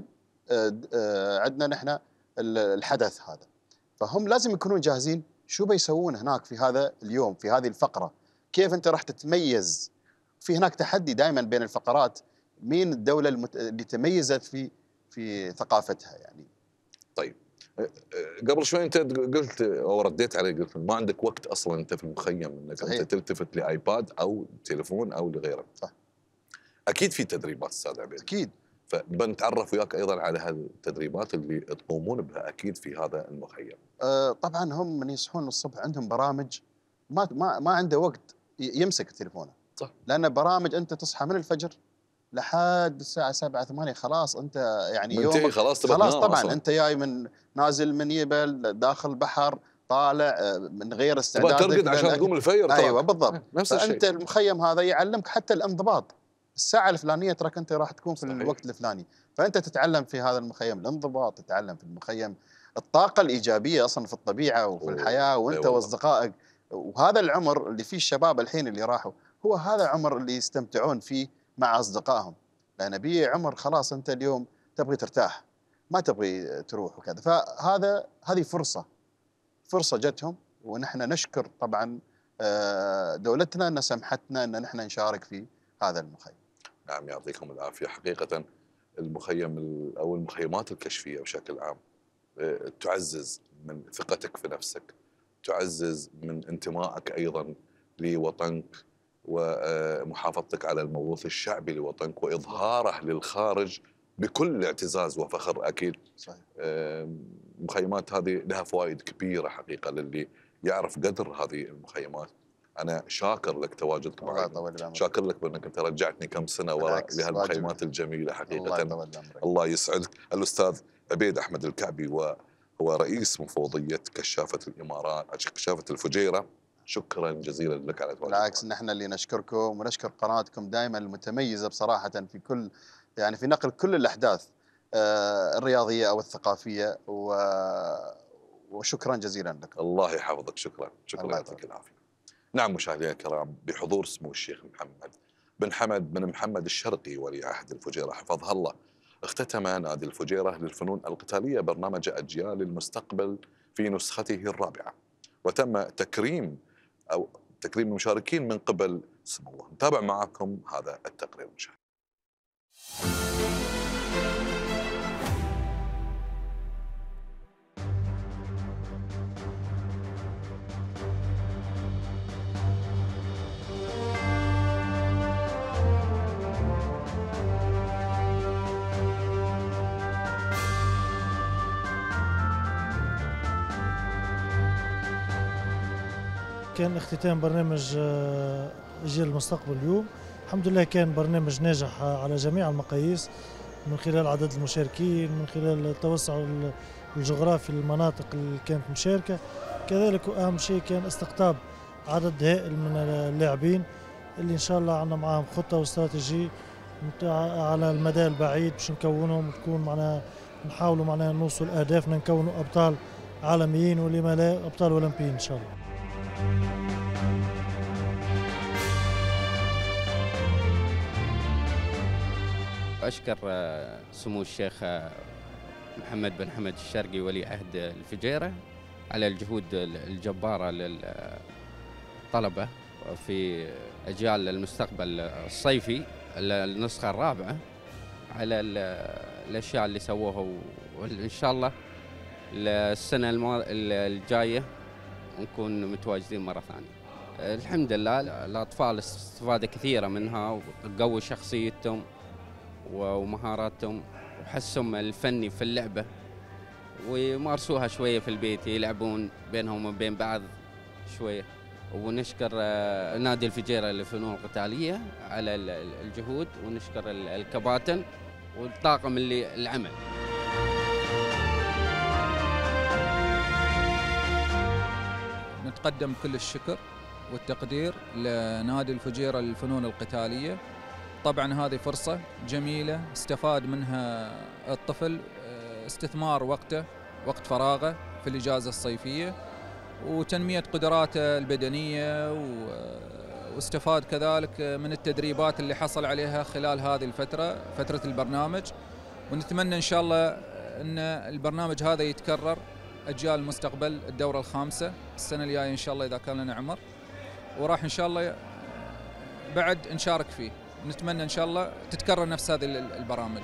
عندنا نحن الحدث هذا، فهم لازم يكونون جاهزين شو بيسوون هناك في هذا اليوم في هذه الفقره، كيف انت راح تتميز. في هناك تحدي دائما بين الفقرات، مين الدوله المت... اللي تميزت في في ثقافتها يعني. طيب قبل شوي انت قلت او رديت علي قلت ما عندك وقت اصلا انت في المخيم انك صحيح. انت تلتفت لايباد او تليفون او لغيره. صح. اكيد في تدريبات استاذ عبيد. اكيد. فبنتعرف وياك ايضا على هذه التدريبات اللي تقومون بها اكيد في هذا المخيم. أه طبعا هم من يصحون الصبح عندهم برامج، ما ما ما عنده وقت يمسك تليفونه. صح. لان برامج انت تصحى من الفجر لحد الساعه سبعة ثمانية خلاص انت يعني يومك خلاص خلاص طبعا أصلاً. انت جاي من نازل من يبل داخل البحر طالع من غير استعداد ترقد عشان تقوم الفجر. ايوه بالضبط. نفس الشيء. فانت المخيم هذا يعلمك حتى الانضباط، الساعه الفلانيه تراك انت راح تكون في صحيح. الوقت الفلاني، فانت تتعلم في هذا المخيم الانضباط، تتعلم في المخيم الطاقه الايجابيه اصلا في الطبيعه وفي الحياه وانت واصدقائك. وهذا العمر اللي فيه الشباب الحين اللي راحوا، هو هذا عمر اللي يستمتعون فيه مع اصدقائهم. لان بيه عمر خلاص انت اليوم تبغي ترتاح ما تبغي تروح وكذا. فهذا هذه فرصه فرصه جتهم، ونحن نشكر طبعا دولتنا ان سمحتنا ان نحن نشارك في هذا المخيم. نعم يعطيكم العافيه. حقيقه المخيم او المخيمات الكشفيه بشكل عام تعزز من ثقتك في نفسك، تعزز من انتمائك ايضا لوطنك ومحافظتك على الموروث الشعبي لوطنك واظهاره للخارج بكل اعتزاز وفخر اكيد. صحيح. المخيمات هذه لها فوائد كبيره حقيقه للي يعرف قدر هذه المخيمات. انا شاكر لك تواجدك معي، شاكر لك بانك انت رجعتني كم سنه وراء لهالمخيمات الجميله حقيقه. الله, الله يسعدك. الاستاذ عبيد احمد الكعبي وهو رئيس مفوضيه كشافه الامارات كشافه الفجيره، شكرا جزيلا لك على تواجدك. بالعكس نحن اللي نشكركم ونشكر قناتكم دائما المتميزه بصراحه في كل يعني في نقل كل الاحداث الرياضيه او الثقافيه، وشكرا جزيلا لك. الله يحفظك. شكرا شكرا يعطيك العافيه. نعم مشاهدينا الكرام، بحضور سمو الشيخ محمد بن حمد بن محمد الشرقي ولي عهد الفجيره حفظها الله، اختتم نادي الفجيره للفنون القتاليه برنامج اجيال المستقبل في نسخته الرابعه، وتم تكريم او تكريم المشاركين من قبل سمو الله. نتابع معكم هذا التقرير المشاهد. كان اختتام برنامج أجيال المستقبل اليوم. الحمد لله كان برنامج ناجح على جميع المقاييس، من خلال عدد المشاركين، من خلال التوسع الجغرافي للمناطق اللي كانت مشاركة، كذلك وأهم شيء كان استقطاب عدد هائل من اللاعبين اللي إن شاء الله عندنا معاهم خطة واستراتيجية على المدى البعيد باش نكونهم وتكون معنا نحاولوا معنا نوصل أهدافنا، نكونوا أبطال عالميين ولما لا أبطال أولمبيين إن شاء الله. أشكر سمو الشيخ محمد بن حمد الشرقي ولي عهد الفجيرة على الجهود الجبارة للطلبة في أجيال المستقبل الصيفي النسخة الرابعة، على الأشياء اللي سووها، وإن شاء الله السنة الجاية نكون متواجدين مرة ثانية. الحمد لله الأطفال استفادة كثيرة منها، وقوي شخصيتهم ومهاراتهم وحسهم الفني في اللعبة، ويمارسوها شوية في البيت، يلعبون بينهم وبين بعض شوية. ونشكر نادي الفجيرة للفنون القتالية على الجهود، ونشكر الكباتن والطاقم اللي العمل. نتقدم كل الشكر والتقدير لنادي الفجيرة للفنون القتالية. طبعا هذه فرصة جميلة استفاد منها الطفل، استثمار وقته وقت فراغه في الإجازة الصيفية، وتنمية قدراته البدنية، واستفاد كذلك من التدريبات اللي حصل عليها خلال هذه الفترة، فترة البرنامج. ونتمنى إن شاء الله أن البرنامج هذا يتكرر أجيال المستقبل، الدورة الخامسة السنة الجاية إن شاء الله إذا كان لنا عمر، وراح إن شاء الله بعد نشارك فيه. نتمنى إن شاء الله تتكرر نفس هذه البرامج.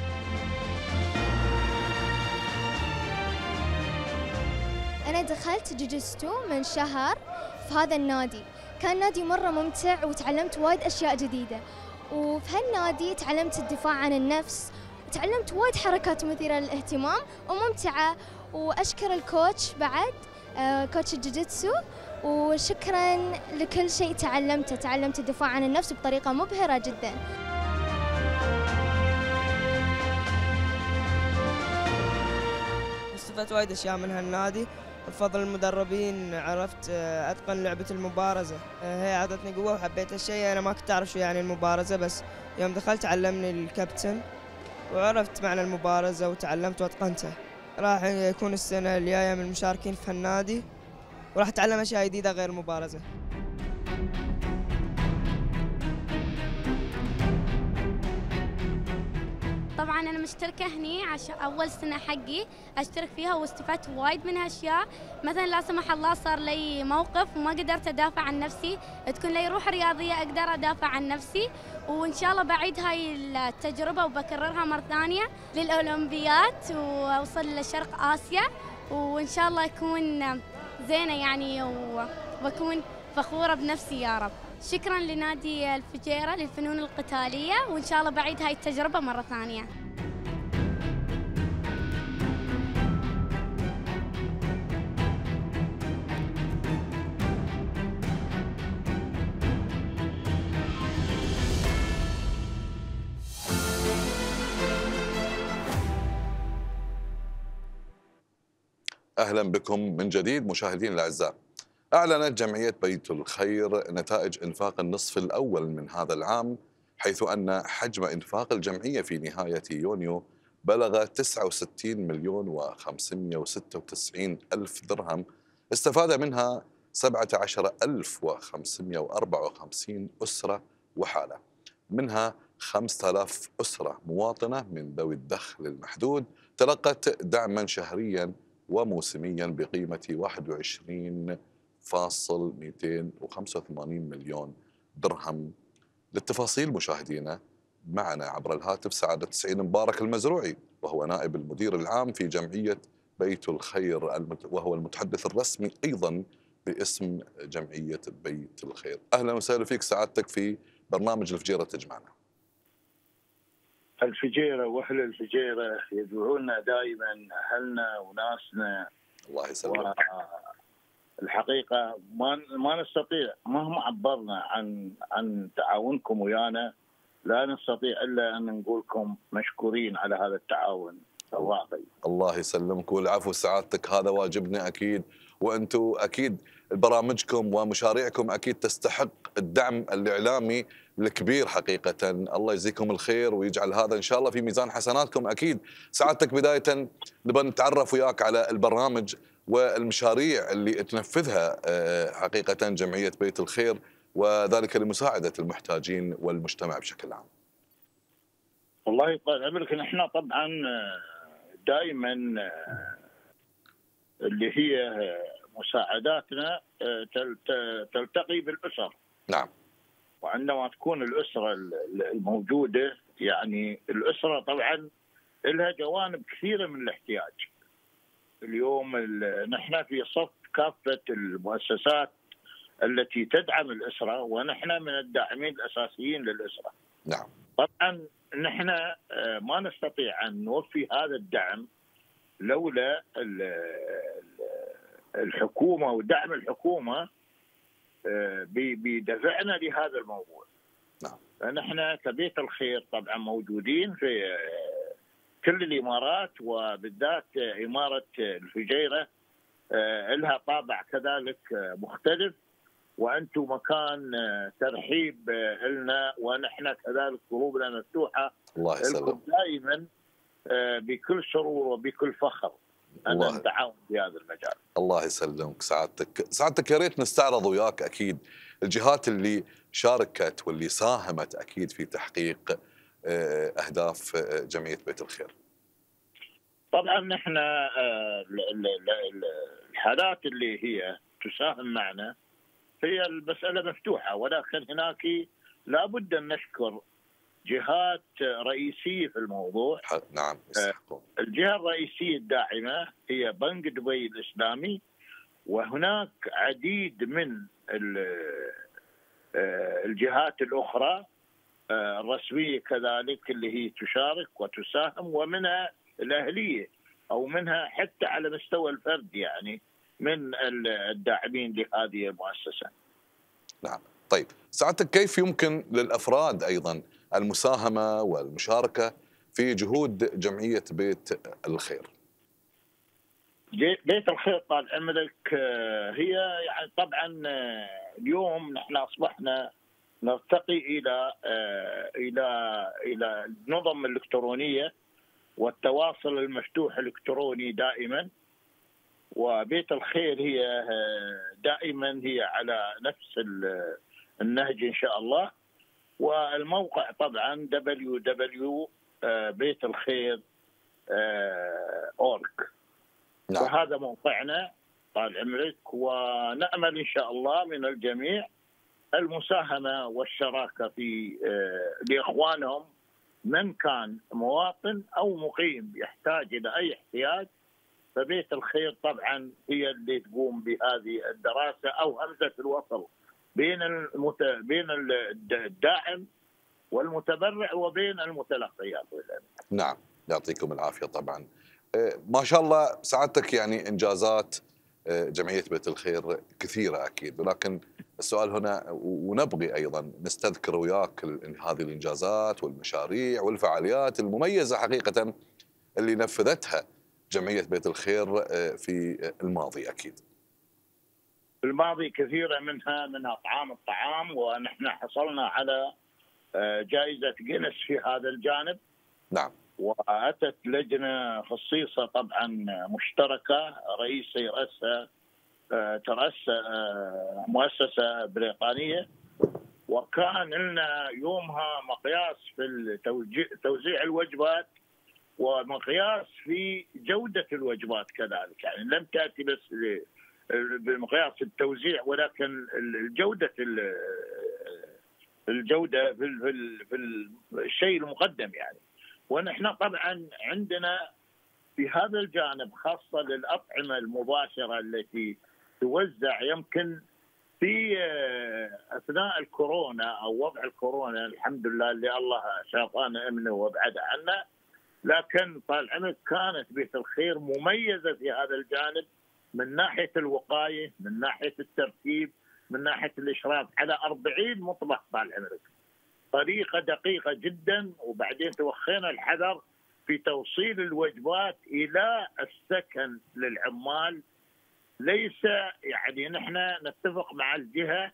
أنا دخلت جوجيتسو من شهر في هذا النادي، كان نادي مرة ممتع وتعلمت وايد أشياء جديدة، وفي هالنادي تعلمت الدفاع عن النفس، وتعلمت وايد حركات مثيرة للاهتمام وممتعة. وأشكر الكوتش بعد، كوتش الجوجيتسو، وشكرا لكل شيء تعلمته، تعلمت الدفاع عن النفس بطريقة مبهرة جدا. استفدت وايد اشياء من هالنادي، بفضل المدربين عرفت اتقن لعبة المبارزة، هي اعطتني قوة وحبيت هالشيء. انا ما كنت اعرف شو يعني المبارزة، بس يوم دخلت علمني الكابتن وعرفت معنى المبارزة وتعلمت واتقنتها. راح يكون السنة الجاية من المشاركين في هالنادي، وراح اتعلم اشياء جديدة غير المبارزة. طبعا انا مشتركه هني عشان اول سنه حقي اشترك فيها، واستفدت وايد من هالاشياء. مثلا لا سمح الله صار لي موقف وما قدرت ادافع عن نفسي، تكون لي روح رياضيه اقدر ادافع عن نفسي، وان شاء الله بعيد هاي التجربه وبكررها مره ثانيه للاولمبيات واوصل لشرق اسيا، وان شاء الله اكون زينه يعني، وبكون فخوره بنفسي يا رب. شكرا لنادي الفجيرة للفنون القتالية، وإن شاء الله بعيد هاي التجربة مرة ثانية. أهلا بكم من جديد مشاهدينا الأعزاء. أعلنت جمعية بيت الخير نتائج إنفاق النصف الأول من هذا العام، حيث أن حجم إنفاق الجمعية في نهاية يونيو بلغ تسعة وستين مليون وخمسمئة وستة وتسعين ألف درهم، استفاد منها سبعة عشر ألف وخمسمئة وأربعة وخمسين أسرة وحالة، منها خمسة آلاف أسرة مواطنة من ذوي الدخل المحدود تلقت دعما شهريا وموسميا بقيمة واحد وعشرين فاصل مئتين وخمسة وثمانين مليون درهم. للتفاصيل مشاهدينا معنا عبر الهاتف سعادة سعيد مبارك المزروعي، وهو نائب المدير العام في جمعية بيت الخير، وهو المتحدث الرسمي أيضا باسم جمعية بيت الخير. أهلا وسهلا فيك سعادتك في برنامج الفجيرة تجمعنا. الفجيرة وأهل الفجيرة يدعونا دائما أهلنا وناسنا. الله يسلمك. الحقيقة ما ما نستطيع مهما عبرنا عن عن تعاونكم ويانا، لا نستطيع إلا أن نقول لكم مشكورين على هذا التعاون الواقعي. الله يسلمك والعفو سعادتك، هذا واجبنا أكيد، وأنتم أكيد برامجكم ومشاريعكم أكيد تستحق الدعم الإعلامي الكبير حقيقة. الله يجزيكم الخير ويجعل هذا إن شاء الله في ميزان حسناتكم أكيد. سعادتك بداية نبغى نتعرف وياك على البرامج والمشاريع اللي تنفذها حقيقة جمعية بيت الخير، وذلك لمساعدة المحتاجين والمجتمع بشكل عام. والله طال عمرك نحن طبعا دائما اللي هي مساعداتنا تلتقي بالأسر. نعم. وعندما تكون الأسرة الموجودة، يعني الأسرة طبعا لها جوانب كثيرة من الاحتياج. اليوم نحن في صف كافة المؤسسات التي تدعم الأسرة، ونحن من الداعمين الأساسيين للأسرة. نعم. طبعا نحن ما نستطيع أن نوفي هذا الدعم لولا الحكومة ودعم الحكومة بدفعنا لهذا الموضوع. نعم. فنحن كبيت الخير طبعا موجودين في كل الإمارات، وبالذات إمارة الفجيرة لها طابع كذلك مختلف، وأنتم مكان ترحيب لنا، ونحن كذلك قلوبنا مفتوحة الله يسلمك دائما بكل سرور وبكل فخر أن نتعاون في هذا المجال. الله يسلمك سعادتك. سعادتك يا ريت نستعرض وياك أكيد الجهات اللي شاركت واللي ساهمت أكيد في تحقيق أهداف جمعية بيت الخير. طبعا نحن الحالات اللي هي تساهم معنا هي المسألة مفتوحة، ولكن هناك لابد أن نشكر جهات رئيسية في الموضوع. نعم. الجهة الرئيسية الداعمة هي بنك دبي الإسلامي، وهناك عديد من الجهات الأخرى الرسمية كذلك اللي هي تشارك وتساهم، ومنها الأهلية أو منها حتى على مستوى الفرد يعني من الداعمين لهذه المؤسسة. نعم. طيب سعادتك كيف يمكن للأفراد أيضا المساهمة والمشاركة في جهود جمعية بيت الخير؟ بيت الخير طال عمرك هي يعني طبعا اليوم نحن أصبحنا نرتقي إلى إلى إلى النظم الإلكترونية والتواصل المفتوح الإلكتروني دائما، وبيت الخير هي دائما هي على نفس النهج إن شاء الله. والموقع طبعا دبليو دبليو دوت بيت الخير دوت أورج. نعم. وهذا موقعنا طال عمرك، ونأمل إن شاء الله من الجميع المساهمة والشراكة في لإخوانهم من كان مواطن أو مقيم يحتاج إلى أي احتياج، فبيت الخير طبعا هي اللي تقوم بهذه الدراسة أو همزة الوصل بين المت... بين الداعم والمتبرع وبين المتلقي. نعم يعطيكم العافية. طبعا ما شاء الله سعادتك يعني إنجازات جمعية بيت الخير كثيرة أكيد، ولكن السؤال هنا ونبغي أيضا نستذكر وياك هذه الإنجازات والمشاريع والفعاليات المميزة حقيقة اللي نفذتها جمعية بيت الخير في الماضي. أكيد في الماضي كثيرة منها منها طعام الطعام، ونحن حصلنا على جائزة جينيس في هذا الجانب. نعم. وأتت لجنة خصيصة طبعا مشتركة رئيس رئاسة ترأس مؤسسة بريطانية، وكان لنا يومها مقياس في توزيع الوجبات ومقياس في جودة الوجبات كذلك، يعني لم تأتي بس بمقياس التوزيع ولكن الجودة الجودة في الشيء المقدم يعني. ونحن طبعا عندنا في هذا الجانب خاصة للأطعمة المباشرة التي توزع، يمكن في أثناء الكورونا أو وضع الكورونا الحمد لله اللي الله شافانا منه وابعد عنا، لكن طال عمرك كانت بيت الخير مميزة في هذا الجانب من ناحية الوقاية، من ناحية الترتيب، من ناحية الإشراف على أربعين مطبخ طال عمرك، طريقة دقيقة جدا. وبعدين توخينا الحذر في توصيل الوجبات إلى السكن للعمال. ليس يعني نحن نتفق مع الجهة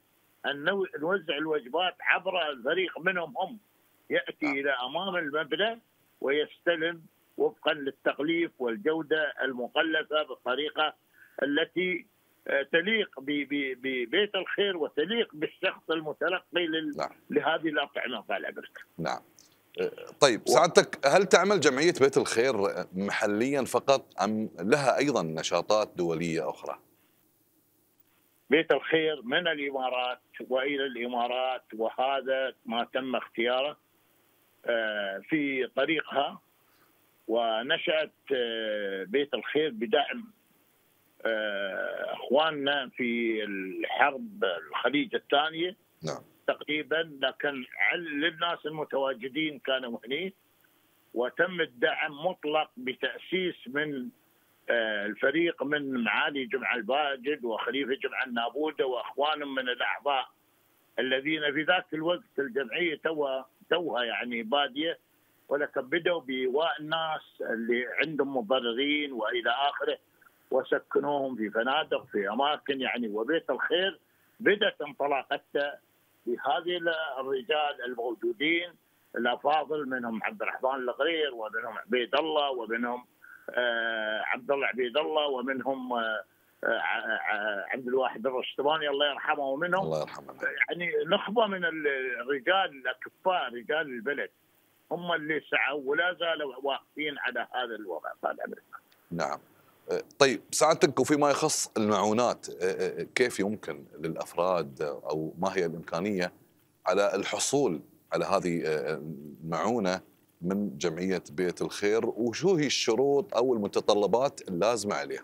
ان نو- نوزع الوجبات عبر الفريق منهم هم ياتي الى امام المبنى ويستلم وفقا للتغليف والجوده المغلفه بالطريقه التي آه، تليق ب- ب- ببيت الخير وتليق بالشخص المتلقي لل- نعم. لهذه الاطعمه طال عمرك. نعم. طيب سعادتك، هل تعمل جمعية بيت الخير محليا فقط أم لها أيضا نشاطات دولية أخرى؟ بيت الخير من الامارات والى الامارات، وهذا ما تم اختياره آه، في طريقها. ونشأت آه، بيت الخير بدعم آه، اخواننا في الحرب الخليج الثانيه نعم. تقريبا، لكن عل- للناس المتواجدين كانوا هني، وتم الدعم مطلق بتأسيس من آه، الفريق من معالي جمعة الباجد وخليفة جمعة النابودة وأخوانهم من الأعضاء الذين في ذاك الوقت الجمعية توها توها يعني بادية، ولكن بدأوا بإيواء الناس اللي عندهم مضررين وإلى آخره، وسكنوهم في فنادق في أماكن يعني. وبيت الخير بدأت انطلاقته بهذه الرجال الموجودين الافاضل، منهم عبد الرحمن الغرير ومنهم عبيد الله ومنهم آه عبد الله عبيد الله ومنهم آه آه عبد الواحد الرشتباني الله يرحمه، ومنهم الله يرحمه يعني نخبه من الرجال الاكفاء رجال البلد هم اللي سعوا ولا زالوا واقفين على هذا الوضع طال عمرك. نعم. طيب سعادتك، وفيما يخص المعونات، كيف يمكن للأفراد أو ما هي الإمكانية على الحصول على هذه المعونة من جمعية بيت الخير، وشو هي الشروط أو المتطلبات اللازمة عليها؟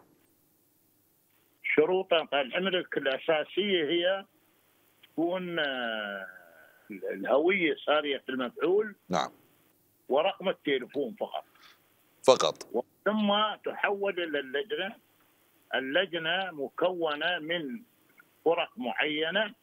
شروطا طال عمرك الأساسية هي تكون الهوية سارية المفعول. نعم. ورقم التليفون فقط. فقط. ثم تحول إلى اللجنة. اللجنة مكونة من فرق معينة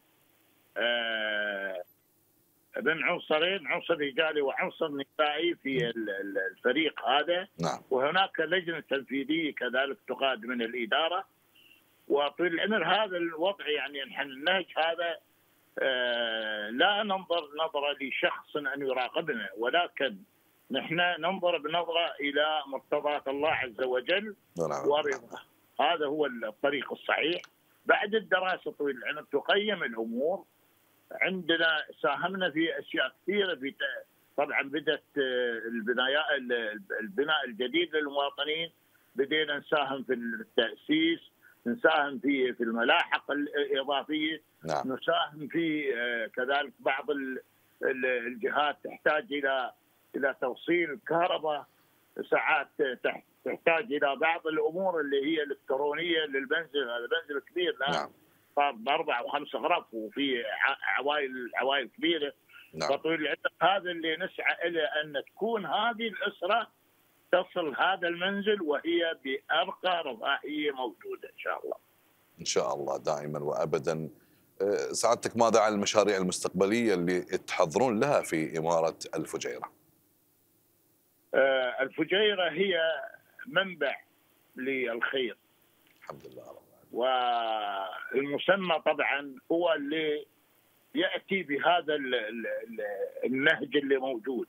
من عنصرين، عنصر رجالي وعنصر نسائي في الفريق هذا. نعم. وهناك لجنة تنفيذية كذلك تقاد من الإدارة. وطول العمر هذا الوضع يعني نحن النهج هذا لا ننظر نظرة لشخص أن يراقبنا، ولكن نحن ننظر بنظرة إلى مقتضيات الله عز وجل ورضاه. هذا هو الطريق الصحيح. بعد الدراسة طويل العمر تقيم الأمور. عندنا ساهمنا في أشياء كثيرة، في طبعا بدأت البناء البناء الجديد للمواطنين، بدينا نساهم في التأسيس، نساهم في في الملاحق الإضافية. نعم. نساهم في كذلك بعض الجهات تحتاج إلى إلى توصيل كهرباء، ساعات تحتاج إلى بعض الأمور اللي هي الإلكترونية للمنزل. هذا منزل كبير الآن نعم. صار بأربع وخمس غرف وفي عوائل عوائل كبيرة. نعم. فطول العمر هذا اللي نسعى إلى أن تكون هذه الأسرة تصل هذا المنزل وهي بأرقى رفاهية موجودة إن شاء الله. إن شاء الله دائما وأبدا. سعادتك ماذا عن المشاريع المستقبلية اللي تحضرون لها في إمارة الفجيرة؟ الفجيرة هي منبع للخير الحمد لله رب العالمين. والمسمى طبعا هو اللي يأتي بهذا النهج اللي موجود.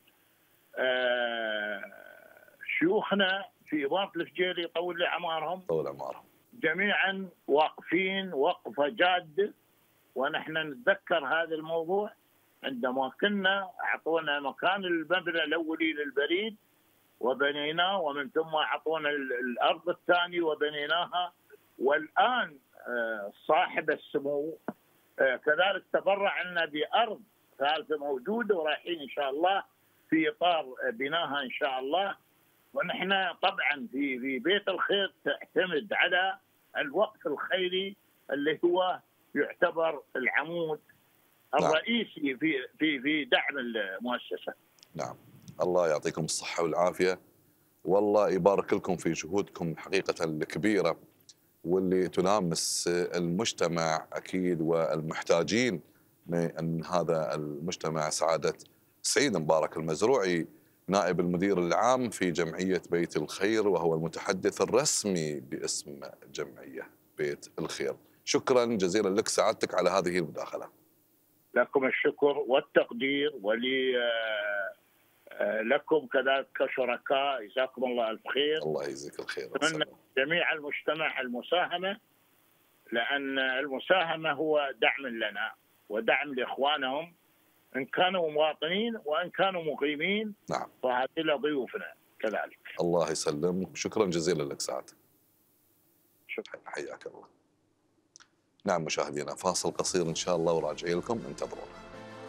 شيوخنا في إمارة الفجيرة يطول لي أعمارهم طول أعمارهم جميعا واقفين وقفة جادة، ونحن نتذكر هذا الموضوع عندما كنا أعطونا مكان المبنى الأولي للبريد وبنيناه، ومن ثم أعطونا الأرض الثانية وبنيناها. والآن صاحب السمو كذلك تبرع لنا بأرض ثالثة موجودة ورايحين إن شاء الله في إطار بناها إن شاء الله. ونحن طبعا في في بيت الخير تعتمد على الوقف الخيري اللي هو يعتبر العمود الرئيسي في في في دعم المؤسسة. نعم. الله يعطيكم الصحة والعافية، والله يبارك لكم في جهودكم حقيقة الكبيرة واللي تلامس المجتمع أكيد والمحتاجين من هذا المجتمع. سعادة سعيد مبارك المزروعي نائب المدير العام في جمعية بيت الخير، وهو المتحدث الرسمي باسم جمعية بيت الخير. شكرا جزيلا لك سعادتك على هذه المداخلة. لكم الشكر والتقدير، ولي لكم كذلك كشركاء، جزاكم الله الف خير. الله يجزيك الخير. أتمنى جميع المجتمع المساهمة، لأن المساهمة هو دعم لنا ودعم لإخوانهم إن كانوا مواطنين وإن كانوا مقيمين. نعم. وهذه لضيوفنا كذلك. الله يسلمك، شكرا جزيلا لك سعد. شكرا. حياك الله. نعم مشاهدينا، فاصل قصير إن شاء الله وراجعين لكم، انتظرونا.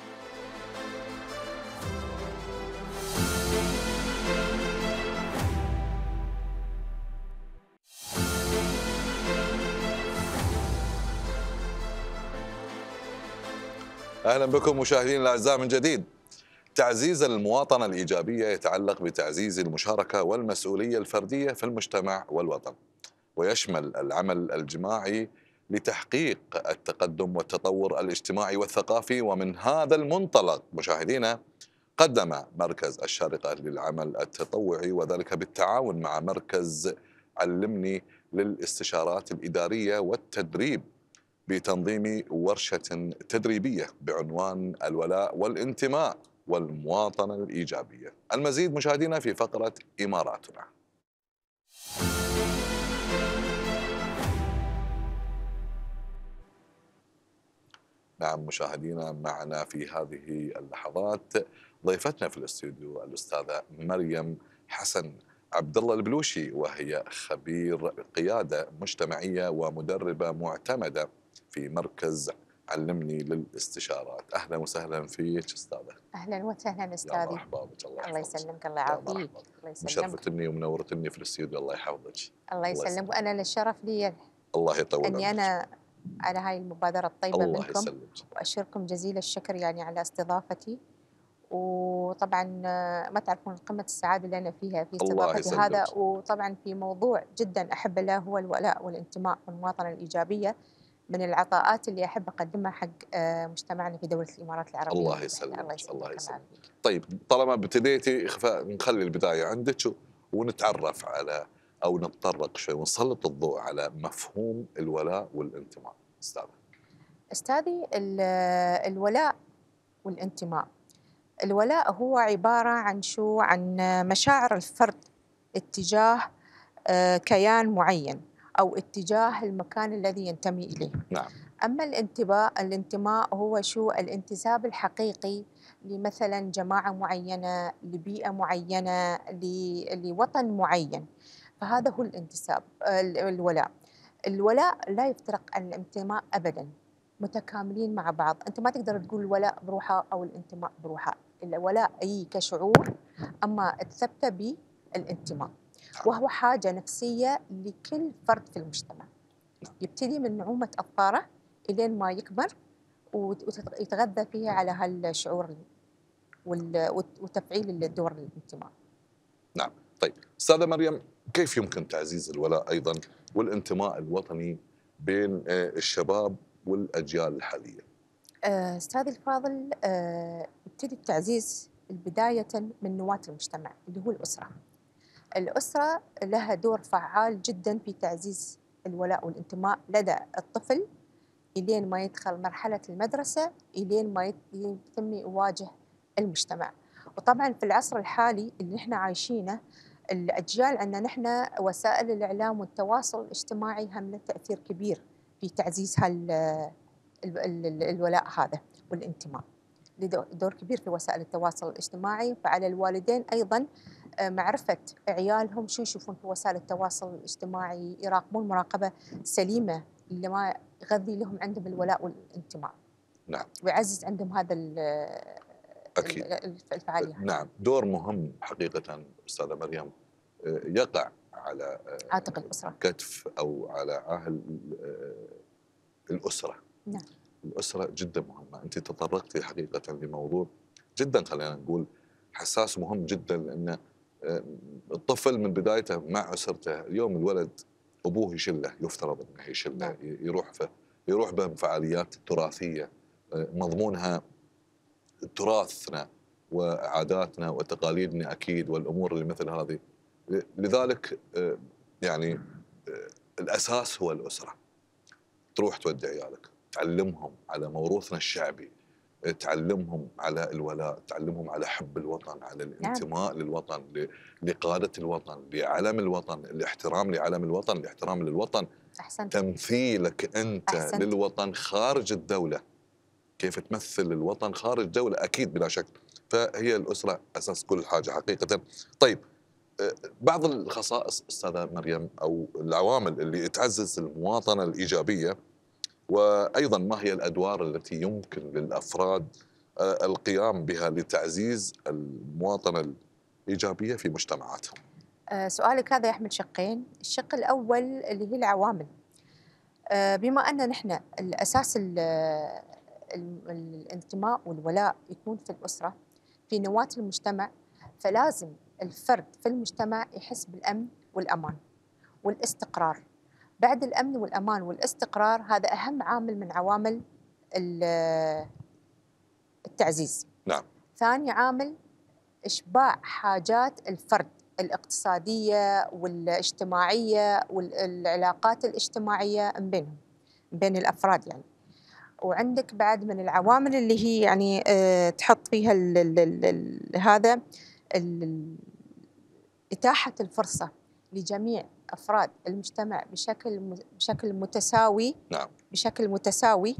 أهلا بكم مشاهدينا الأعزاء من جديد. تعزيز المواطنة الإيجابية يتعلق بتعزيز المشاركة والمسؤولية الفردية في المجتمع والوطن، ويشمل العمل الجماعي لتحقيق التقدم والتطور الاجتماعي والثقافي. ومن هذا المنطلق مشاهدينا قدم مركز الشارقة للعمل التطوعي، وذلك بالتعاون مع مركز علمني للاستشارات الإدارية والتدريب، بتنظيم ورشة تدريبية بعنوان الولاء والانتماء والمواطنة الإيجابية. المزيد مشاهدينا في فقرة إماراتنا. نعم مشاهدينا، معنا في هذه اللحظات ضيفتنا في الاستوديو الأستاذة مريم حسن عبد الله البلوشي، وهي خبير قيادة مجتمعية ومدربة معتمدة في مركز علمني للاستشارات. اهلا وسهلا فيك استاذه. اهلا وسهلا استاذي. يا مرحبا بك. الله الله يسلمك. الله يعافيك. الله يسلمك. مشرفتني ومنورتني في الاستوديو، الله يحفظك. الله يسلمك. وانا للشرف لي الله يطول اني انا على هاي المبادره الطيبه الله منكم. يسلمك. واشكركم جزيل الشكر يعني على استضافتي، وطبعا ما تعرفون قمه السعاده اللي انا فيها في استضافتي هذا. وطبعا في موضوع جدا احب له هو الولاء والانتماء والمواطنه الايجابيه، من العطاءات اللي احب اقدمها حق مجتمعنا في دوله الامارات العربيه. الله يسلمك. الله يسلمك. الله يسلمك. طيب طالما ابتديتي نخلي البدايه عندك ونتعرف على او نتطرق شوي ونسلط الضوء على مفهوم الولاء والانتماء. استاذه. استاذي الولاء والانتماء، الولاء هو عباره عن شو؟ عن مشاعر الفرد اتجاه كيان معين أو اتجاه المكان الذي ينتمي إليه. نعم. أما الانتماء الانتماء هو شو؟ الانتساب الحقيقي لمثلا جماعة معينة، لبيئة معينة، لوطن معين. فهذا هو الانتساب. الولاء الولاء لا يفترق عن الانتماء أبدا، متكاملين مع بعض. أنت ما تقدر تقول الولاء بروحه أو الانتماء بروحه. الولاء أي كشعور، أما الثبت بالانتماء، وهو حاجة نفسية لكل فرد في المجتمع. يبتدي من نعومة أظفاره إلين ما يكبر ويتغذى فيها على هالشعور وتفعيل الدور الانتماء. نعم. طيب أستاذة مريم، كيف يمكن تعزيز الولاء أيضا والانتماء الوطني بين الشباب والأجيال الحالية؟ أستاذي الفاضل، يبتدي التعزيز بداية من نواة المجتمع اللي هو الأسرة. الأسرة لها دور فعال جدا في تعزيز الولاء والانتماء لدى الطفل إلين ما يدخل مرحلة المدرسة، إلين ما يتم يواجه المجتمع. وطبعا في العصر الحالي اللي نحن عايشينه، الأجيال عندنا نحن وسائل الإعلام والتواصل الاجتماعي هم له تأثير كبير في تعزيز الولاء هذا والانتماء. دور كبير في وسائل التواصل الاجتماعي، فعلى الوالدين أيضا معرفة عيالهم شو يشوفون في وسائل التواصل الاجتماعي، يراقبون مراقبة سليمة اللي ما يغذي لهم عندهم الولاء والانتماء. نعم. ويعزز عندهم هذا أكيد. الفعالية. نعم، دور مهم حقيقة أستاذة مريم يقع على عاتق الأسرة، كتف أو على عاهل الأسرة. نعم. الأسرة جدا مهمة. أنت تطرقتي حقيقة لموضوع جدا خلينا نقول حساس مهم جدا، لأن الطفل من بدايته مع أسرته. اليوم الولد أبوه يشله، يفترض أنه يشله. نعم. يروح في يروح بفعاليات تراثية مضمونها تراثنا وعاداتنا وتقاليدنا أكيد، والأمور اللي مثل هذه. لذلك يعني الأساس هو الأسرة. تروح تودي عيالك، تعلمهم على موروثنا الشعبي، تعلمهم على الولاء، تعلمهم على حب الوطن، على الانتماء للوطن، ل- لقادة الوطن، لعلم الوطن، الاحترام لعلم الوطن، الاحترام للوطن. أحسنت. تمثيلك أنت أحسنت. للوطن خارج الدولة، كيف تمثل الوطن خارج الدولة، أكيد بلا شك. فهي الأسرة أساس كل حاجة حقيقة. طيب، آه، بعض الخصائص أستاذة مريم أو العوامل اللي تعزز المواطنة الإيجابية، وأيضا ما هي الأدوار التي يمكن للأفراد آه، القيام بها لتعزيز المواطنة الإيجابية في مجتمعاتهم؟ آه، سؤالك هذا يحمل شقين. الشق الأول اللي هي العوامل. آه، بما أن نحن الأساس ال- ال- الانتماء والولاء يكون في الأسرة، في نواة المجتمع، فلازم الفرد في المجتمع يحس بالأمن والأمان والاستقرار. بعد الأمن والأمان والاستقرار، هذا أهم عامل من عوامل ال- التعزيز. نعم. ثاني عامل إشباع حاجات الفرد الاقتصادية والاجتماعية والعلاقات الاجتماعية بينهم، بين الأفراد يعني. وعندك بعد من العوامل اللي هي يعني آه، تحط فيها ال ال ال ال هذا ال- إتاحة الفرصة لجميع أفراد المجتمع بشكل م- بشكل متساوي. نعم. بشكل متساوي.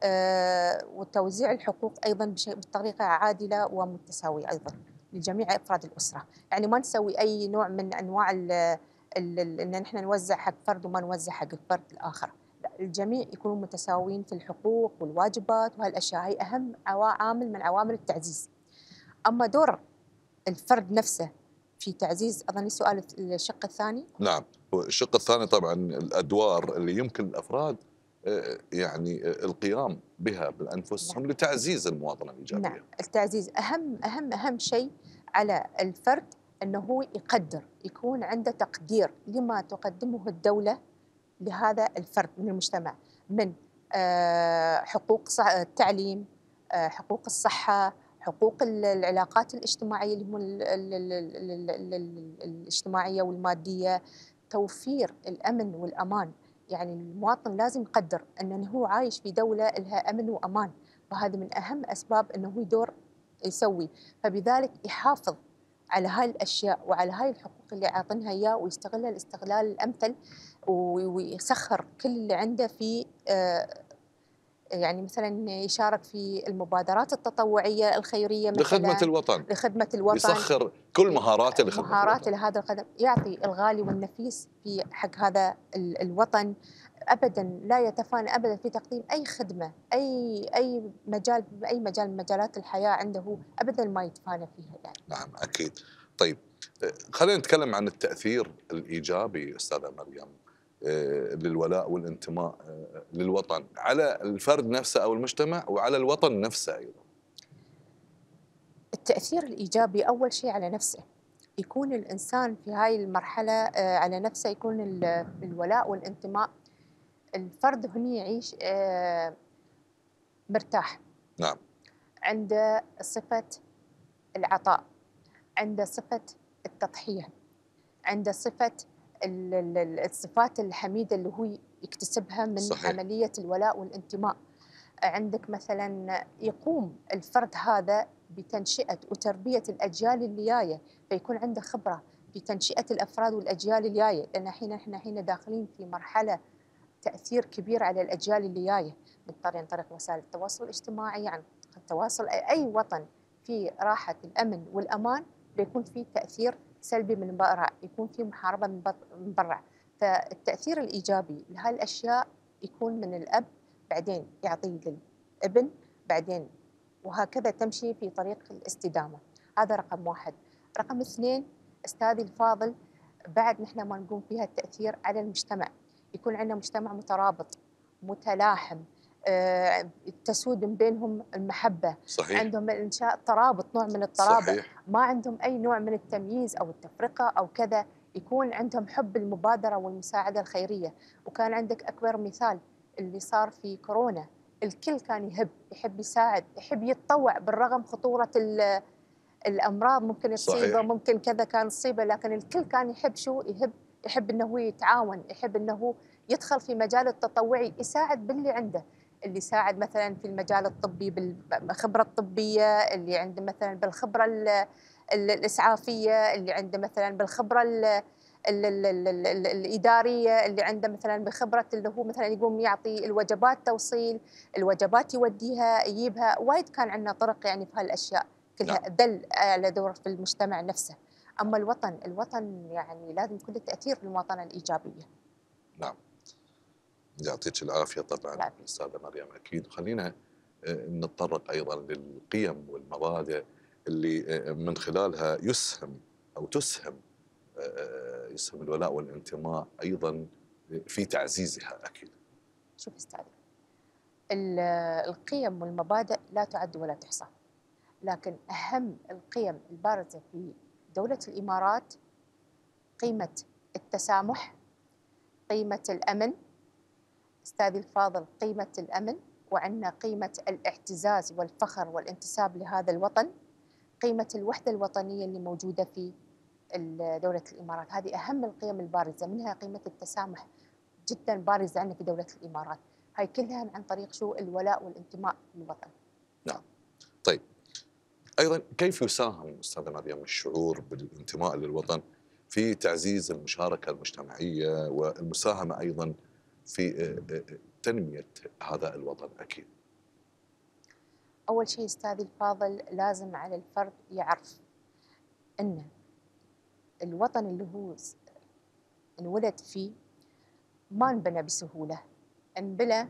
آه، وتوزيع الحقوق أيضا بش- بطريقة عادلة ومتساوية أيضا لجميع أفراد الأسرة. يعني ما نسوي أي نوع من أنواع ال ال ال إن نحن نوزع حق فرد وما نوزع حق الفرد الآخر. لا، الجميع يكونوا متساويين في الحقوق والواجبات، وهالأشياء هي أهم عوا- عامل من عوامل التعزيز. أما دور الفرد نفسه في تعزيز، أظن السؤال الشق الثاني. نعم، والشق الثاني طبعا الأدوار اللي يمكن الأفراد آه، يعني آه، القيام بها بأنفسهم نعم. لتعزيز المواطنة الإيجابية. نعم، التعزيز أهم أهم أهم شيء على الفرد أنه هو يقدر، يكون عنده تقدير لما تقدمه الدولة لهذا الفرد من المجتمع، من آه، حقوق ص- التعليم، آه، حقوق الصحة، حقوق ال- العلاقات الاجتماعية اللي هم ال- ال- ال- ال- ال- ال- الاجتماعية والمادية، توفير الأمن والأمان. يعني المواطن لازم يقدر أنه هو عايش في دولة لها أمن وأمان، وهذا من أهم أسباب أنه هو يدور يسوي. فبذلك يحافظ على هاي الأشياء وعلى هاي الحقوق اللي عاطنها إياه، ويستغلها الاستغلال الأمثل، ويسخر كل اللي عنده في آه، يعني مثلا يشارك في المبادرات التطوعية الخيرية مثلا لخدمة الوطن، لخدمة الوطن، يسخر كل مهاراته لخدمة مهارات الوطن. لهذا القدم، يعطي الغالي والنفيس في حق هذا ال- الوطن. ابدا لا يتفانى ابدا في تقديم اي خدمه، اي اي مجال، اي مجال من مجالات الحياه عنده ابدا ما يتفانى فيها يعني. نعم أكيد. طيب، آه، خلينا نتكلم عن التأثير الإيجابي أستاذة مريم آه، للولاء والانتماء آه، للوطن على الفرد نفسه أو المجتمع وعلى الوطن نفسه أيضا. التاثير الايجابي اول شيء على نفسه، يكون الانسان في هاي المرحله آه، على نفسه، يكون ال- الولاء والانتماء، الفرد هنا يعيش آه، مرتاح، نعم. عنده صفه العطاء، عنده صفة التضحية، عنده صفة ال- ال- ال- الصفات الحميدة اللي هو يكتسبها من صحيح. عملية الولاء والانتماء. عندك مثلا يقوم الفرد هذا بتنشئة وتربية الأجيال اللي جاية، فيكون عنده خبرة في تنشئة الأفراد والأجيال اللي جاية، لأن الحين احنا الحين داخلين في مرحلة تأثير كبير على الأجيال اللي جاية من طريق طريق وسائل التواصل الاجتماعي. يعني التواصل أي وطن في راحة الأمن والأمان بيكون فيه تأثير سلبي من برا، يكون فيه محاربة من بط- من برا. فالتأثير الإيجابي لهذه الأشياء يكون من الأب، بعدين يعطي للابن، بعدين وهكذا تمشي في طريق الاستدامة. هذا رقم واحد. رقم اثنين أستاذي الفاضل، بعد نحن ما نقوم فيها التأثير على المجتمع، يكون عندنا مجتمع مترابط متلاحم، آه، تسود من بينهم المحبة، صحيح. عندهم إنشاء ترابط، نوع من الترابط، صحيح. ما عندهم أي نوع من التمييز أو التفرقة أو كذا، يكون عندهم حب المبادرة والمساعدة الخيرية. وكان عندك أكبر مثال اللي صار في كورونا، الكل كان يحب يحب يساعد، يحب يتطوع بالرغم خطورة ال- الأمراض ممكن تصيبه، صحيح. ممكن كذا كان تصيبه، لكن الكل كان يحب شو يحب يحب أنه هو يتعاون، يحب أنه يدخل في مجال التطوعي، يساعد باللي عنده. اللي يساعد مثلا في المجال الطبي بالخبره الطبيه، اللي عنده مثلا بالخبره الاسعافيه، اللي عنده مثلا بالخبره ال ال ال ال ال ال الاداريه، اللي عنده مثلا بخبره اللي هو مثلا يقوم يعطي الوجبات، توصيل الوجبات يوديها يجيبها. وايد كان عندنا طرق يعني في هالاشياء كلها دل على دور في المجتمع نفسه. اما الوطن، الوطن يعني لازم يكون له تاثير في المواطنه الايجابيه. نعم، يعطيك العافيه طبعا استاذه مريم. اكيد. خلينا نتطرق ايضا للقيم والمبادئ اللي من خلالها يسهم او تسهم يسهم الولاء والانتماء ايضا في تعزيزها. اكيد. شوف استاذ، القيم والمبادئ لا تعد ولا تحصى، لكن اهم القيم البارزه في دوله الامارات قيمه التسامح، قيمه الامن استاذي الفاضل، قيمه الامن، وعندنا قيمه الاعتزاز والفخر والانتساب لهذا الوطن، قيمه الوحده الوطنيه اللي موجوده في دولة الإمارات. هذه أهم القيم البارزة، منها قيمة التسامح جدا بارزة عندنا في دولة الإمارات. هاي كلها عن طريق شو؟ الولاء والانتماء للوطن. نعم. طيب، أيضا كيف يساهم أستاذة مريم الشعور بالانتماء للوطن في تعزيز المشاركة المجتمعية والمساهمة أيضا في تنمية هذا الوطن؟ أكيد. أول شيء أستاذي الفاضل، لازم على الفرد يعرف أن الوطن اللي هو انولد فيه ما انبنى بسهولة، انبنى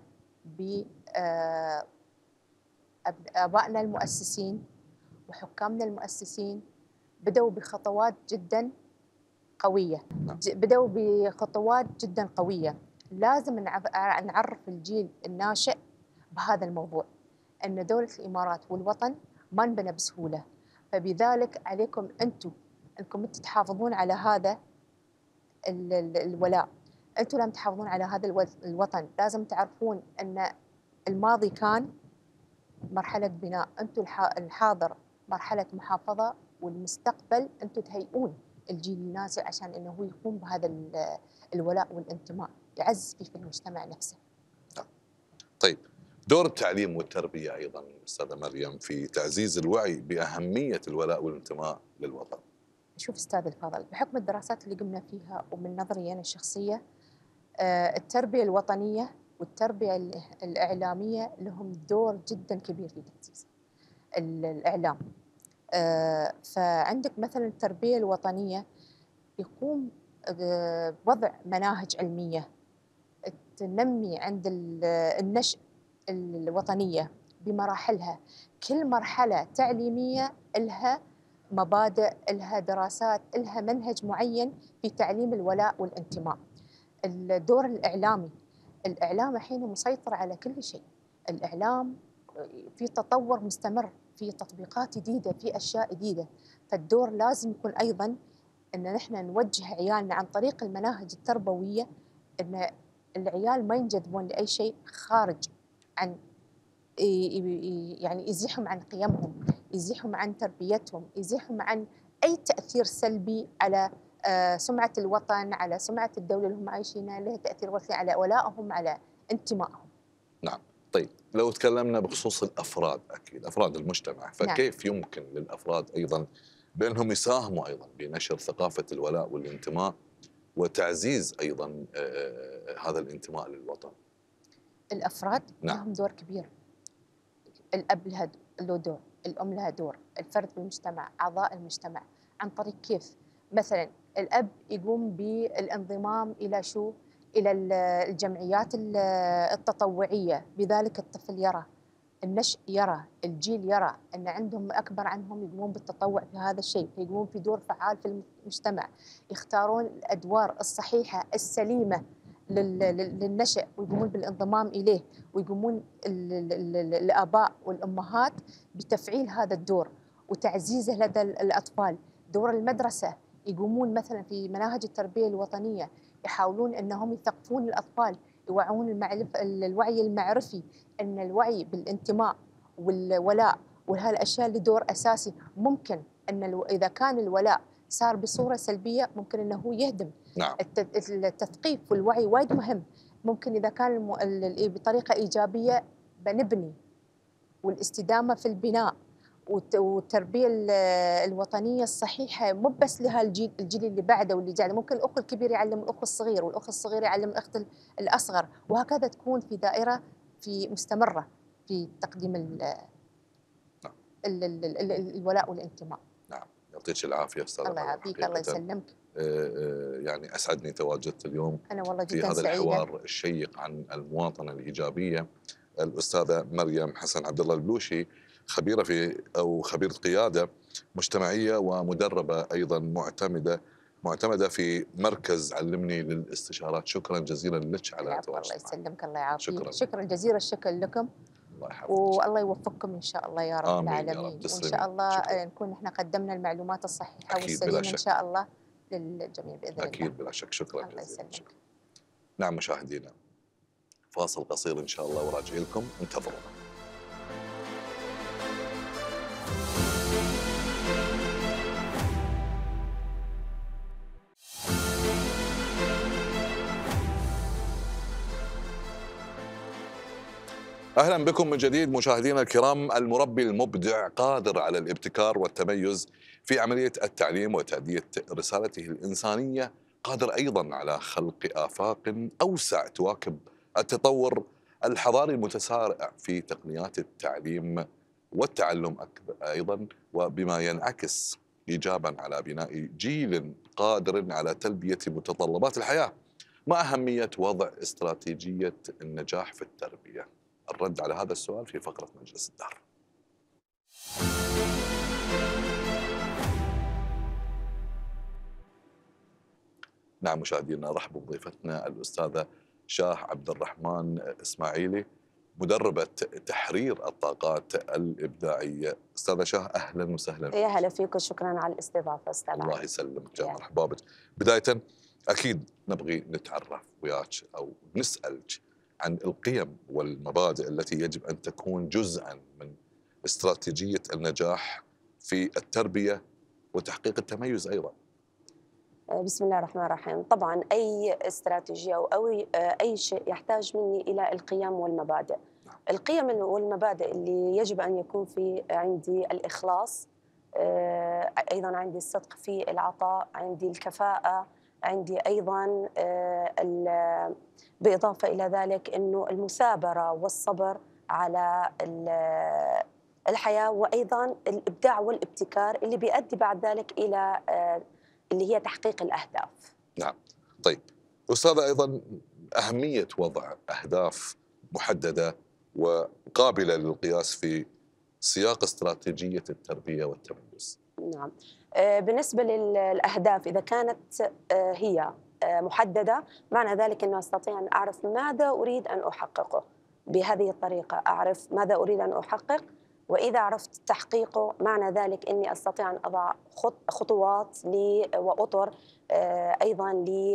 بآبائنا المؤسسين وحكامنا المؤسسين، بدأوا بخطوات جدا قوية، بدأوا بخطوات جدا قوية. لازم نعرف الجيل الناشئ بهذا الموضوع، أن دولة الإمارات والوطن ما انبنى بسهولة، فبذلك عليكم أنتم أنكم تحافظون على هذا الولاء، أنتم لازم تحافظون على هذا الوطن. لازم تعرفون أن الماضي كان مرحلة بناء، أنتم الحاضر مرحلة محافظة، والمستقبل أنتم تهيئون الجيل الناشئ عشان أنه هو يقوم بهذا الولاء والانتماء، يعزز فيه في المجتمع نفسه. طيب، دور التعليم والتربية أيضا أستاذة مريم في تعزيز الوعي بأهمية الولاء والانتماء للوطن. شوف أستاذ الفاضل، بحكم الدراسات اللي قمنا فيها ومن نظري أنا الشخصية، التربية الوطنية والتربية الإعلامية لهم دور جدا كبير في تعزيز الإعلام. فعندك مثلا التربية الوطنية يقوم بوضع مناهج علمية تنمي عند النشء الوطنية بمراحلها، كل مرحلة تعليمية لها مبادئ، لها دراسات، لها منهج معين في تعليم الولاء والانتماء. الدور الإعلامي، الإعلام الحين مسيطر على كل شيء، الإعلام في تطور مستمر، في تطبيقات جديدة، في أشياء جديدة، فالدور لازم يكون أيضاً أن نحن نوجه عيالنا عن طريق المناهج التربوية، أن العيال ما ينجذبون لأي شيء خارج عن، يعني يزيحهم عن قيمهم، يزيحهم عن تربيتهم، يزيحهم عن أي تأثير سلبي على سمعة الوطن، على سمعة الدولة اللي هم عايشينها، لها تأثير وثيق على ولائهم، على انتمائهم. نعم. طيب، لو تكلمنا بخصوص الأفراد، أكيد أفراد المجتمع، فكيف نعم. يمكن للأفراد أيضا بأنهم يساهموا أيضا بنشر ثقافة الولاء والانتماء وتعزيز أيضا هذا الانتماء للوطن؟ الأفراد نعم. لهم دور كبير، الأب له دور، الأم لها دور، الفرد بالمجتمع، أعضاء المجتمع، عن طريق كيف؟ مثلا الأب يقوم بالانضمام إلى شو؟ إلى الجمعيات التطوعية، بذلك الطفل يرى، النشء يرى، الجيل يرى أن عندهم أكبر عنهم يقومون بالتطوع في هذا الشيء، فيقومون في دور فعال في المجتمع، يختارون الأدوار الصحيحة السليمة للنشء ويقومون بالانضمام إليه، ويقومون الآباء والأمهات بتفعيل هذا الدور وتعزيزه لدى الأطفال. دور المدرسة، يقومون مثلا في مناهج التربية الوطنية يحاولون أنهم يثقفون الأطفال، يوعون المعرفة، الوعي المعرفي، أن الوعي بالانتماء والولاء وهالأشياء اللي دور أساسي. ممكن أن إذا كان الولاء صار بصورة سلبية ممكن أنه يهدم. نعم. التثقيف والوعي وايد مهم، ممكن إذا كان بطريقة إيجابية بنبني، والاستدامة في البناء والتربية الوطنية الصحيحة مو بس لها الجيل الجيل اللي بعده واللي جاي، ممكن الأخ الكبير يعلم الأخ الصغير، والأخ الصغير يعلم الأخت الأصغر، وهكذا تكون في دائرة في مستمرة في تقديم ال ال ال ال الولاء والانتماء. نعم، يعطيك العافية أستاذة. الله يعافيك، الله يسلمك. يعني أسعدني تواجدت اليوم أنا والله جدا في هذا سعيدة. الحوار الشيق عن المواطنة الإيجابية. الأستاذة مريم حسن عبد الله البلوشي، خبيرة في أو خبيرة قيادة مجتمعية ومدربة أيضا معتمدة معتمدة في مركز علمني للاستشارات. شكرا جزيلا لك على تواجدك. الله يسلمك، الله يعافيك. شكرا, شكرا جزيلا الشكر لكم. الله يحفظك. والله يوفقكم ان شاء الله يا رب آمين العالمين. يا رب. وان شاء الله شكرا. نكون احنا قدمنا المعلومات الصحيحه والسليمه ان شاء الله للجميع باذن الله. اكيد بلا شك. شكرا الله جزيلا. يسلمك. نعم مشاهدينا، فاصل قصير ان شاء الله وراجع لكم، انتظرونا. أهلا بكم من جديد مشاهدينا الكرام. المربي المبدع قادر على الابتكار والتميز في عملية التعليم وتأدية رسالته الإنسانية، قادر أيضا على خلق آفاق أوسع تواكب التطور الحضاري المتسارع في تقنيات التعليم والتعلم أيضا، وبما ينعكس إيجابا على بناء جيل قادر على تلبية متطلبات الحياة، مع أهمية وضع استراتيجية النجاح في التربية. الرد على هذا السؤال في فقرة مجلس الدار. نعم مشاهدينا، رحبوا بضيفتنا الأستاذة شاه عبد الرحمن إسماعيلي، مدربة تحرير الطاقات الإبداعية. أستاذة شاه أهلا وسهلا. يا هلا فيك وشكرا على الاستضافة أستاذ. الله يسلمك يا مرحبا بك. بداية أكيد نبغي نتعرف وياك أو نسألك عن القيم والمبادئ التي يجب أن تكون جزءاً من استراتيجية النجاح في التربية وتحقيق التميز أيضاً. بسم الله الرحمن الرحيم. طبعاً أي استراتيجية أو أي شيء يحتاج مني إلى القيم والمبادئ. القيم والمبادئ اللي يجب أن يكون في عندي الإخلاص، أيضاً عندي الصدق في العطاء، عندي الكفاءة، عندي أيضاً بالإضافة إلى ذلك أنه المثابرة والصبر على الحياة، وأيضاً الإبداع والابتكار اللي بيؤدي بعد ذلك إلى اللي هي تحقيق الأهداف. نعم. طيب أستاذة، أيضاً أهمية وضع أهداف محددة وقابلة للقياس في سياق استراتيجية التربية والتميز. نعم. بالنسبة للأهداف، إذا كانت هي محددة، معنى ذلك أنه أستطيع أن أعرف ماذا أريد أن أحققه. بهذه الطريقة أعرف ماذا أريد أن أحقق، وإذا عرفت تحقيقه معنى ذلك أني أستطيع أن أضع خطوات وأطر أيضا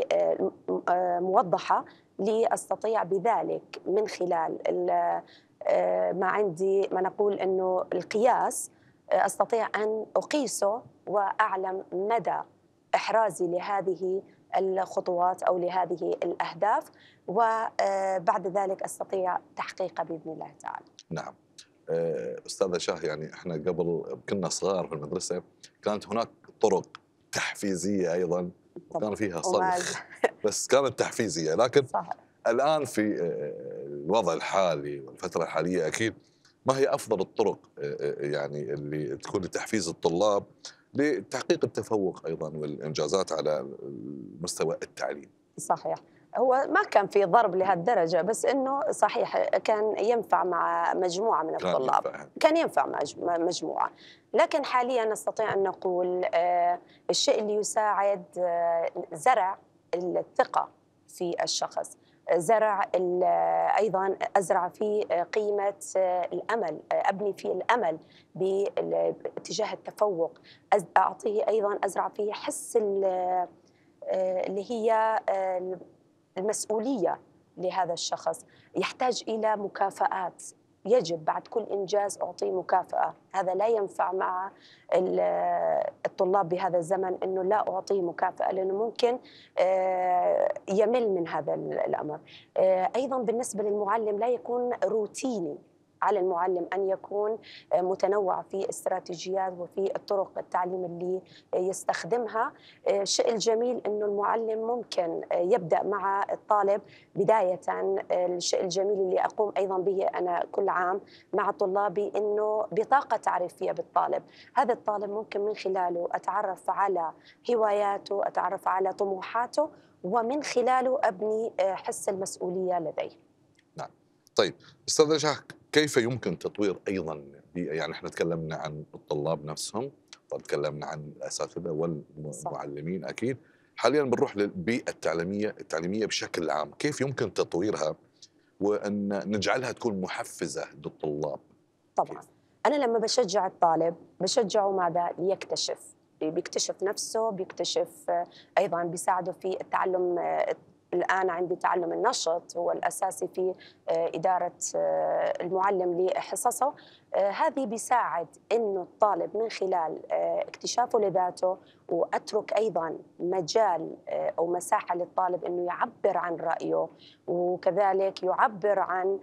موضحة لأستطيع بذلك من خلال ما عندي ما نقول أنه القياس، أستطيع أن أقيسه وأعلم مدى إحرازي لهذه الخطوات أو لهذه الأهداف، وبعد ذلك أستطيع تحقيقها بإذن الله تعالى. نعم. أستاذة شاه، يعني إحنا قبل كنا صغار في المدرسة كانت هناك طرق تحفيزية أيضا، وكان فيها صلخ بس كانت تحفيزية، لكن صح. الآن في الوضع الحالي والفترة الحالية أكيد ما هي أفضل الطرق يعني اللي تكون لتحفيز الطلاب لتحقيق التفوق أيضا والإنجازات على مستوى التعليم؟ صحيح. هو ما كان في ضرب لهالدرجة، بس إنه صحيح كان ينفع مع مجموعة من الطلاب، كان ينفع, كان ينفع مع مجموعة، لكن حاليا نستطيع أن نقول الشيء اللي يساعد زرع الثقة في الشخص، زرع أيضا أزرع في قيمة الأمل، أبني فيه الأمل باتجاه التفوق، أعطيه أيضا أزرع فيه حس اللي هي المسؤولية لهذا الشخص. يحتاج إلى مكافآت، يجب بعد كل إنجاز أعطيه مكافأة. هذا لا ينفع مع الطلاب بهذا الزمن أنه لا أعطيه مكافأة، لأنه ممكن يمل من هذا الأمر. أيضا بالنسبة للمعلم لا يكون روتيني، على المعلم أن يكون متنوع في استراتيجيات وفي الطرق التعليم اللي يستخدمها. الشيء الجميل أنه المعلم ممكن يبدأ مع الطالب بداية. الشيء الجميل اللي أقوم أيضا به أنا كل عام مع طلابي أنه بطاقة تعريفية بالطالب. هذا الطالب ممكن من خلاله أتعرف على هواياته، أتعرف على طموحاته، ومن خلاله أبني حس المسؤولية لديه. نعم. طيب أستاذة شاه، كيف يمكن تطوير أيضا بيئة؟ يعني احنا تكلمنا عن الطلاب نفسهم، طب تكلمنا عن الأساتذة والمعلمين صح. أكيد حاليا بنروح للبيئة التعليمية التعليمية بشكل عام، كيف يمكن تطويرها وأن نجعلها تكون محفزة للطلاب؟ طبعا كيف؟ أنا لما بشجع الطالب بشجعه ماذا؟ ليكتشف، بيكتشف نفسه، بيكتشف أيضا بيساعده في التعلم. الآن عندي تعلم النشط هو الأساسي في إدارة المعلم لحصصه. هذه بيساعد إنه الطالب من خلال اكتشافه لذاته، وأترك أيضا مجال أو مساحة للطالب إنه يعبر عن رأيه، وكذلك يعبر عن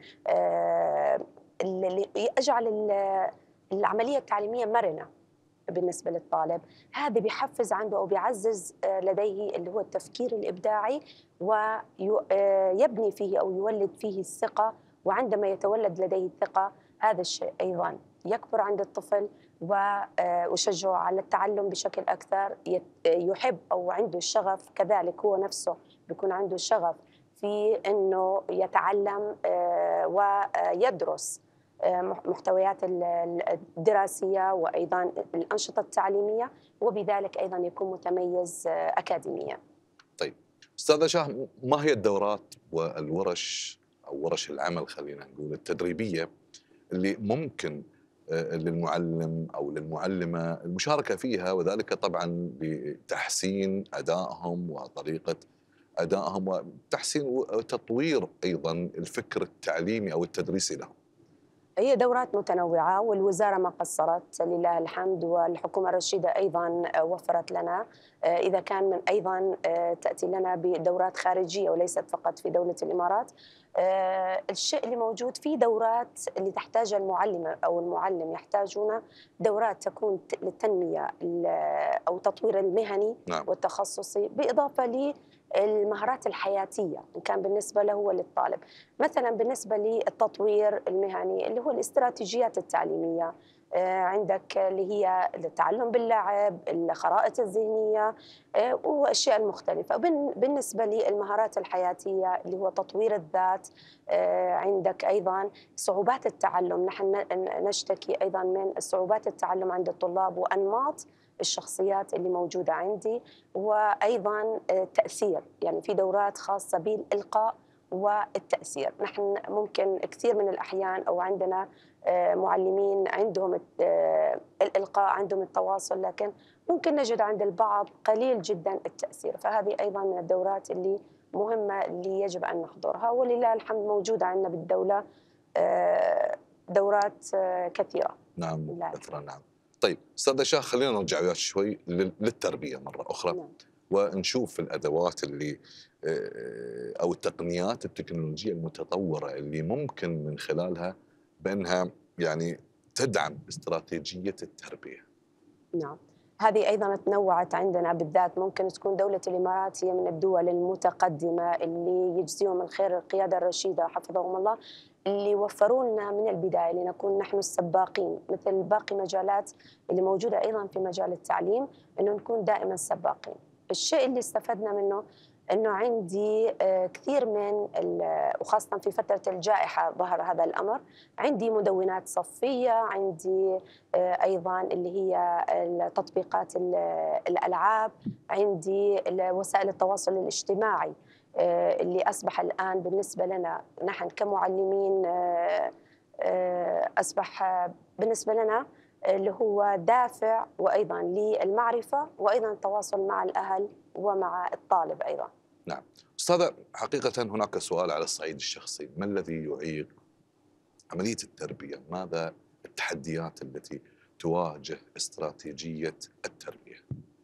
اللي يجعل العملية التعليمية مرنة بالنسبة للطالب. هذا بيحفز عنده أو بيعزز لديه اللي هو التفكير الإبداعي، ويبني فيه أو يولد فيه الثقة. وعندما يتولد لديه الثقة هذا الشيء أيضا يكبر عند الطفل ويشجعه على التعلم بشكل أكثر، يحب أو عنده الشغف. كذلك هو نفسه بيكون عنده شغف في أنه يتعلم ويدرس محتويات الدراسية وأيضا الأنشطة التعليمية، وبذلك أيضا يكون متميز أكاديميا. طيب أستاذة شاه، ما هي الدورات والورش أو ورش العمل خلينا نقول التدريبية اللي ممكن للمعلم أو للمعلمة المشاركة فيها، وذلك طبعا بتحسين أدائهم وطريقة أدائهم وتحسين وتطوير أيضا الفكر التعليمي أو التدريسي لهم؟ هي دورات متنوعة، والوزارة ما قصرت لله الحمد، والحكومة الرشيدة أيضا وفرت لنا. إذا كان من أيضا تأتي لنا بدورات خارجية وليست فقط في دولة الإمارات. الشيء اللي موجود في دورات اللي تحتاجها المعلمة أو المعلم يحتاجون دورات تكون للتنمية أو تطوير المهني نعم. والتخصصي، بإضافة لي المهارات الحياتية إن كان بالنسبة له وللطالب. مثلا بالنسبة للتطوير المهني اللي هو الاستراتيجيات التعليمية، عندك اللي هي التعلم باللعب، الخرائط الذهنية وأشياء المختلفة. بالنسبة للمهارات الحياتية اللي هو تطوير الذات، عندك أيضا صعوبات التعلم. نحن نشتكي أيضا من صعوبات التعلم عند الطلاب وأنماط الشخصيات اللي موجودة عندي، وأيضا التأثير. يعني في دورات خاصة بالإلقاء والتأثير. نحن ممكن كثير من الأحيان أو عندنا معلمين عندهم الإلقاء، عندهم التواصل، لكن ممكن نجد عند البعض قليل جدا التأثير. فهذه أيضا من الدورات اللي مهمة اللي يجب أن نحضرها، ولله الحمد موجودة عندنا بالدولة دورات كثيرة. نعم كثيرة. نعم. طيب أستاذة شاه، خلينا نرجع وياك شوي للتربية مرة أخرى نعم. ونشوف الأدوات اللي أو التقنيات التكنولوجية المتطورة اللي ممكن من خلالها بأنها يعني تدعم استراتيجية التربية. نعم، هذه أيضا تنوعت عندنا بالذات. ممكن تكون دولة الإمارات هي من الدول المتقدمة اللي يجزيهم الخير القيادة الرشيدة حفظهم الله، اللي وفروا لنا من البداية لنكون نحن السباقين مثل باقي مجالات اللي موجودة أيضا في مجال التعليم، أنه نكون دائما سباقين. الشيء اللي استفدنا منه أنه عندي كثير من، وخاصة في فترة الجائحة ظهر هذا الأمر، عندي مدونات صفية، عندي أيضا اللي هي تطبيقات الألعاب، عندي وسائل التواصل الاجتماعي اللي أصبح الآن بالنسبة لنا نحن كمعلمين أصبح بالنسبة لنا اللي هو دافع وأيضا للمعرفة وأيضا التواصل مع الأهل ومع الطالب أيضا. نعم أستاذة، حقيقة هناك سؤال على الصعيد الشخصي، ما الذي يعيق عملية التربية؟ ماذا التحديات التي تواجه استراتيجية التربية؟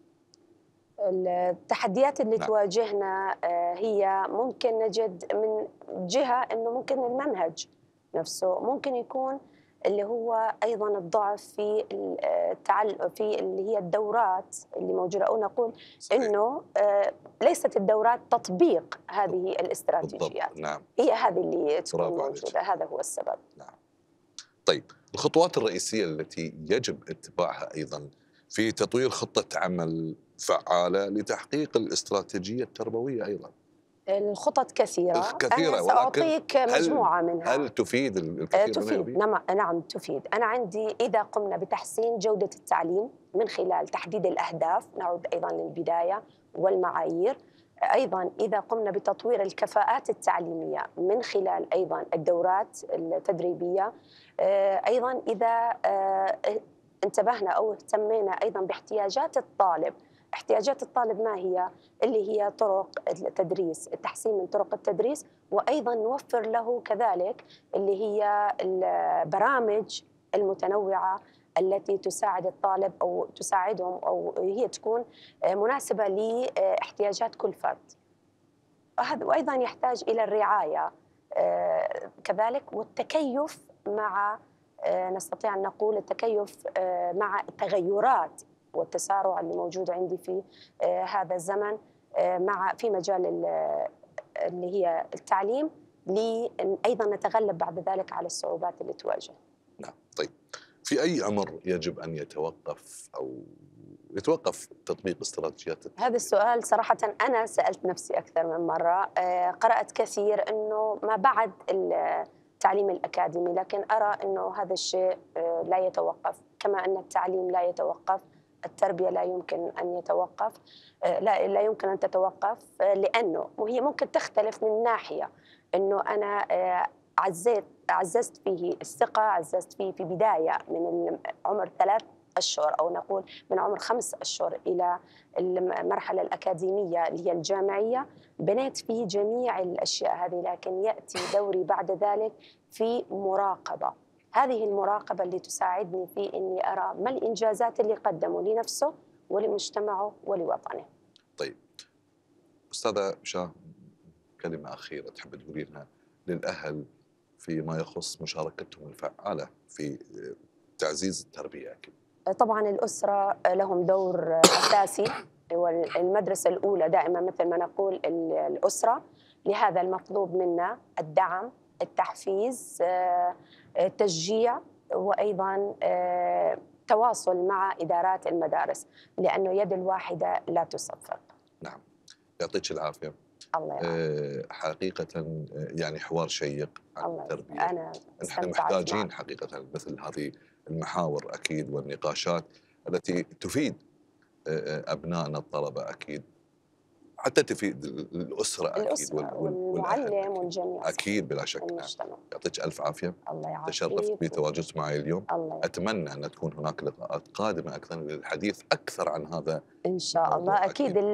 التحديات اللي نعم. تواجهنا هي ممكن نجد من جهة أنه ممكن المنهج نفسه، ممكن يكون اللي هو ايضا الضعف في التعل في اللي هي الدورات اللي موجوده، او نقول صحيح. انه ليست الدورات تطبيق هذه الاستراتيجيات. نعم. هي هذه اللي تكون موجوده، هذا هو السبب. نعم. طيب الخطوات الرئيسيه التي يجب اتباعها ايضا في تطوير خطه عمل فعاله لتحقيق الاستراتيجيه التربويه ايضا. الخطط كثيرة، كثيرة أنا سأعطيك مجموعة هل منها. هل تفيد الكثير تفيد منها؟ نعم نعم تفيد. أنا عندي إذا قمنا بتحسين جودة التعليم من خلال تحديد الأهداف، نعود أيضا للبداية والمعايير، أيضا إذا قمنا بتطوير الكفاءات التعليمية من خلال أيضا الدورات التدريبية، أيضا إذا انتبهنا أو اهتمينا أيضا باحتياجات الطالب. احتياجات الطالب ما هي؟ اللي هي طرق التدريس، التحسين من طرق التدريس، وأيضا نوفر له كذلك اللي هي البرامج المتنوعة التي تساعد الطالب أو تساعدهم أو هي تكون مناسبة لاحتياجات كل فرد. وأيضا يحتاج إلى الرعاية كذلك، والتكيف مع، نستطيع أن نقول التكيف مع التغيرات والتسارع اللي موجود عندي في آه هذا الزمن آه مع في مجال اللي هي التعليم، لأيضا نتغلب بعد ذلك على الصعوبات اللي تواجه. نعم. طيب في أي أمر يجب أن يتوقف أو يتوقف تطبيق استراتيجيات؟ هذا السؤال صراحة أنا سألت نفسي أكثر من مرة، آه قرأت كثير أنه ما بعد التعليم الأكاديمي، لكن أرى أنه هذا الشيء آه لا يتوقف، كما أن التعليم لا يتوقف، التربية لا يمكن أن يتوقف، لا لا يمكن أن تتوقف، لأنه وهي ممكن تختلف من ناحية أنه أنا عززت عززت فيه الثقة، عززت فيه في بداية من عمر ثلاث أشهر أو نقول من عمر خمس أشهر إلى المرحلة الأكاديمية اللي هي الجامعية، بنيت فيه جميع الأشياء هذه، لكن يأتي دوري بعد ذلك في مراقبة. هذه المراقبة اللي تساعدني في أني أرى ما الإنجازات اللي قدموا لنفسه ولمجتمعه ولوطنه. طيب أستاذة شاه، كلمة أخيرة تحب تقولينها للأهل فيما يخص مشاركتهم الفعالة في تعزيز التربية؟ أكيد طبعا الأسرة لهم دور أساسي، والمدرسة الأولى دائما مثل ما نقول الأسرة، لهذا المطلوب منا الدعم، التحفيز، التشجيع، وأيضا تواصل مع إدارات المدارس، لأنه يد الواحدة لا تصفق. نعم، يعطيك العافية. الله يعافيك. حقيقة يعني حوار شيق عن التربية. أنا نحن محتاجين حقيقة مثل هذه المحاور أكيد والنقاشات التي تفيد أبنائنا الطلبة أكيد، حتى تفيد الأسرة أكيد الأسرة والمعلم والجميع أكيد بلا شك. نعم. يعطيك ألف عافية. الله يعافيك. تشرفت بتواجدك معي اليوم. الله أتمنى أن تكون هناك لقاءات قادمة أكثر للحديث أكثر عن هذا إن شاء الله. أكيد, أكيد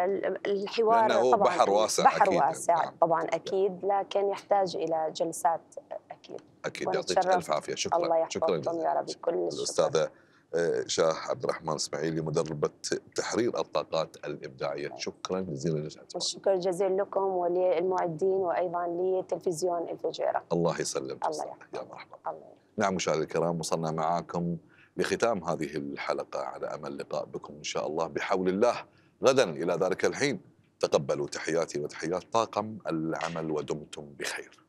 الحوار طبعا بحر واسع بحر أكيد. واسع نعم. طبعا أكيد، لكن يحتاج إلى جلسات أكيد. أكيد. يعطيك ألف عافية. شكرا. الله يحفظكم يا رب. كل الأستاذة شاه عبد الرحمن اسماعيلي، مدربة تحرير الطاقات الإبداعية، شكرا جزيلا لك. والشكر جزيل لكم وللمعدين وأيضا لتلفزيون الفجيرة. الله يسلمك. الله يحفظك. يا مرحبا. الله. نعم مشاهدينا الكرام، وصلنا معاكم لختام هذه الحلقة، على أمل لقاء بكم إن شاء الله بحول الله غدا. إلى ذلك الحين تقبلوا تحياتي وتحيات طاقم العمل ودمتم بخير.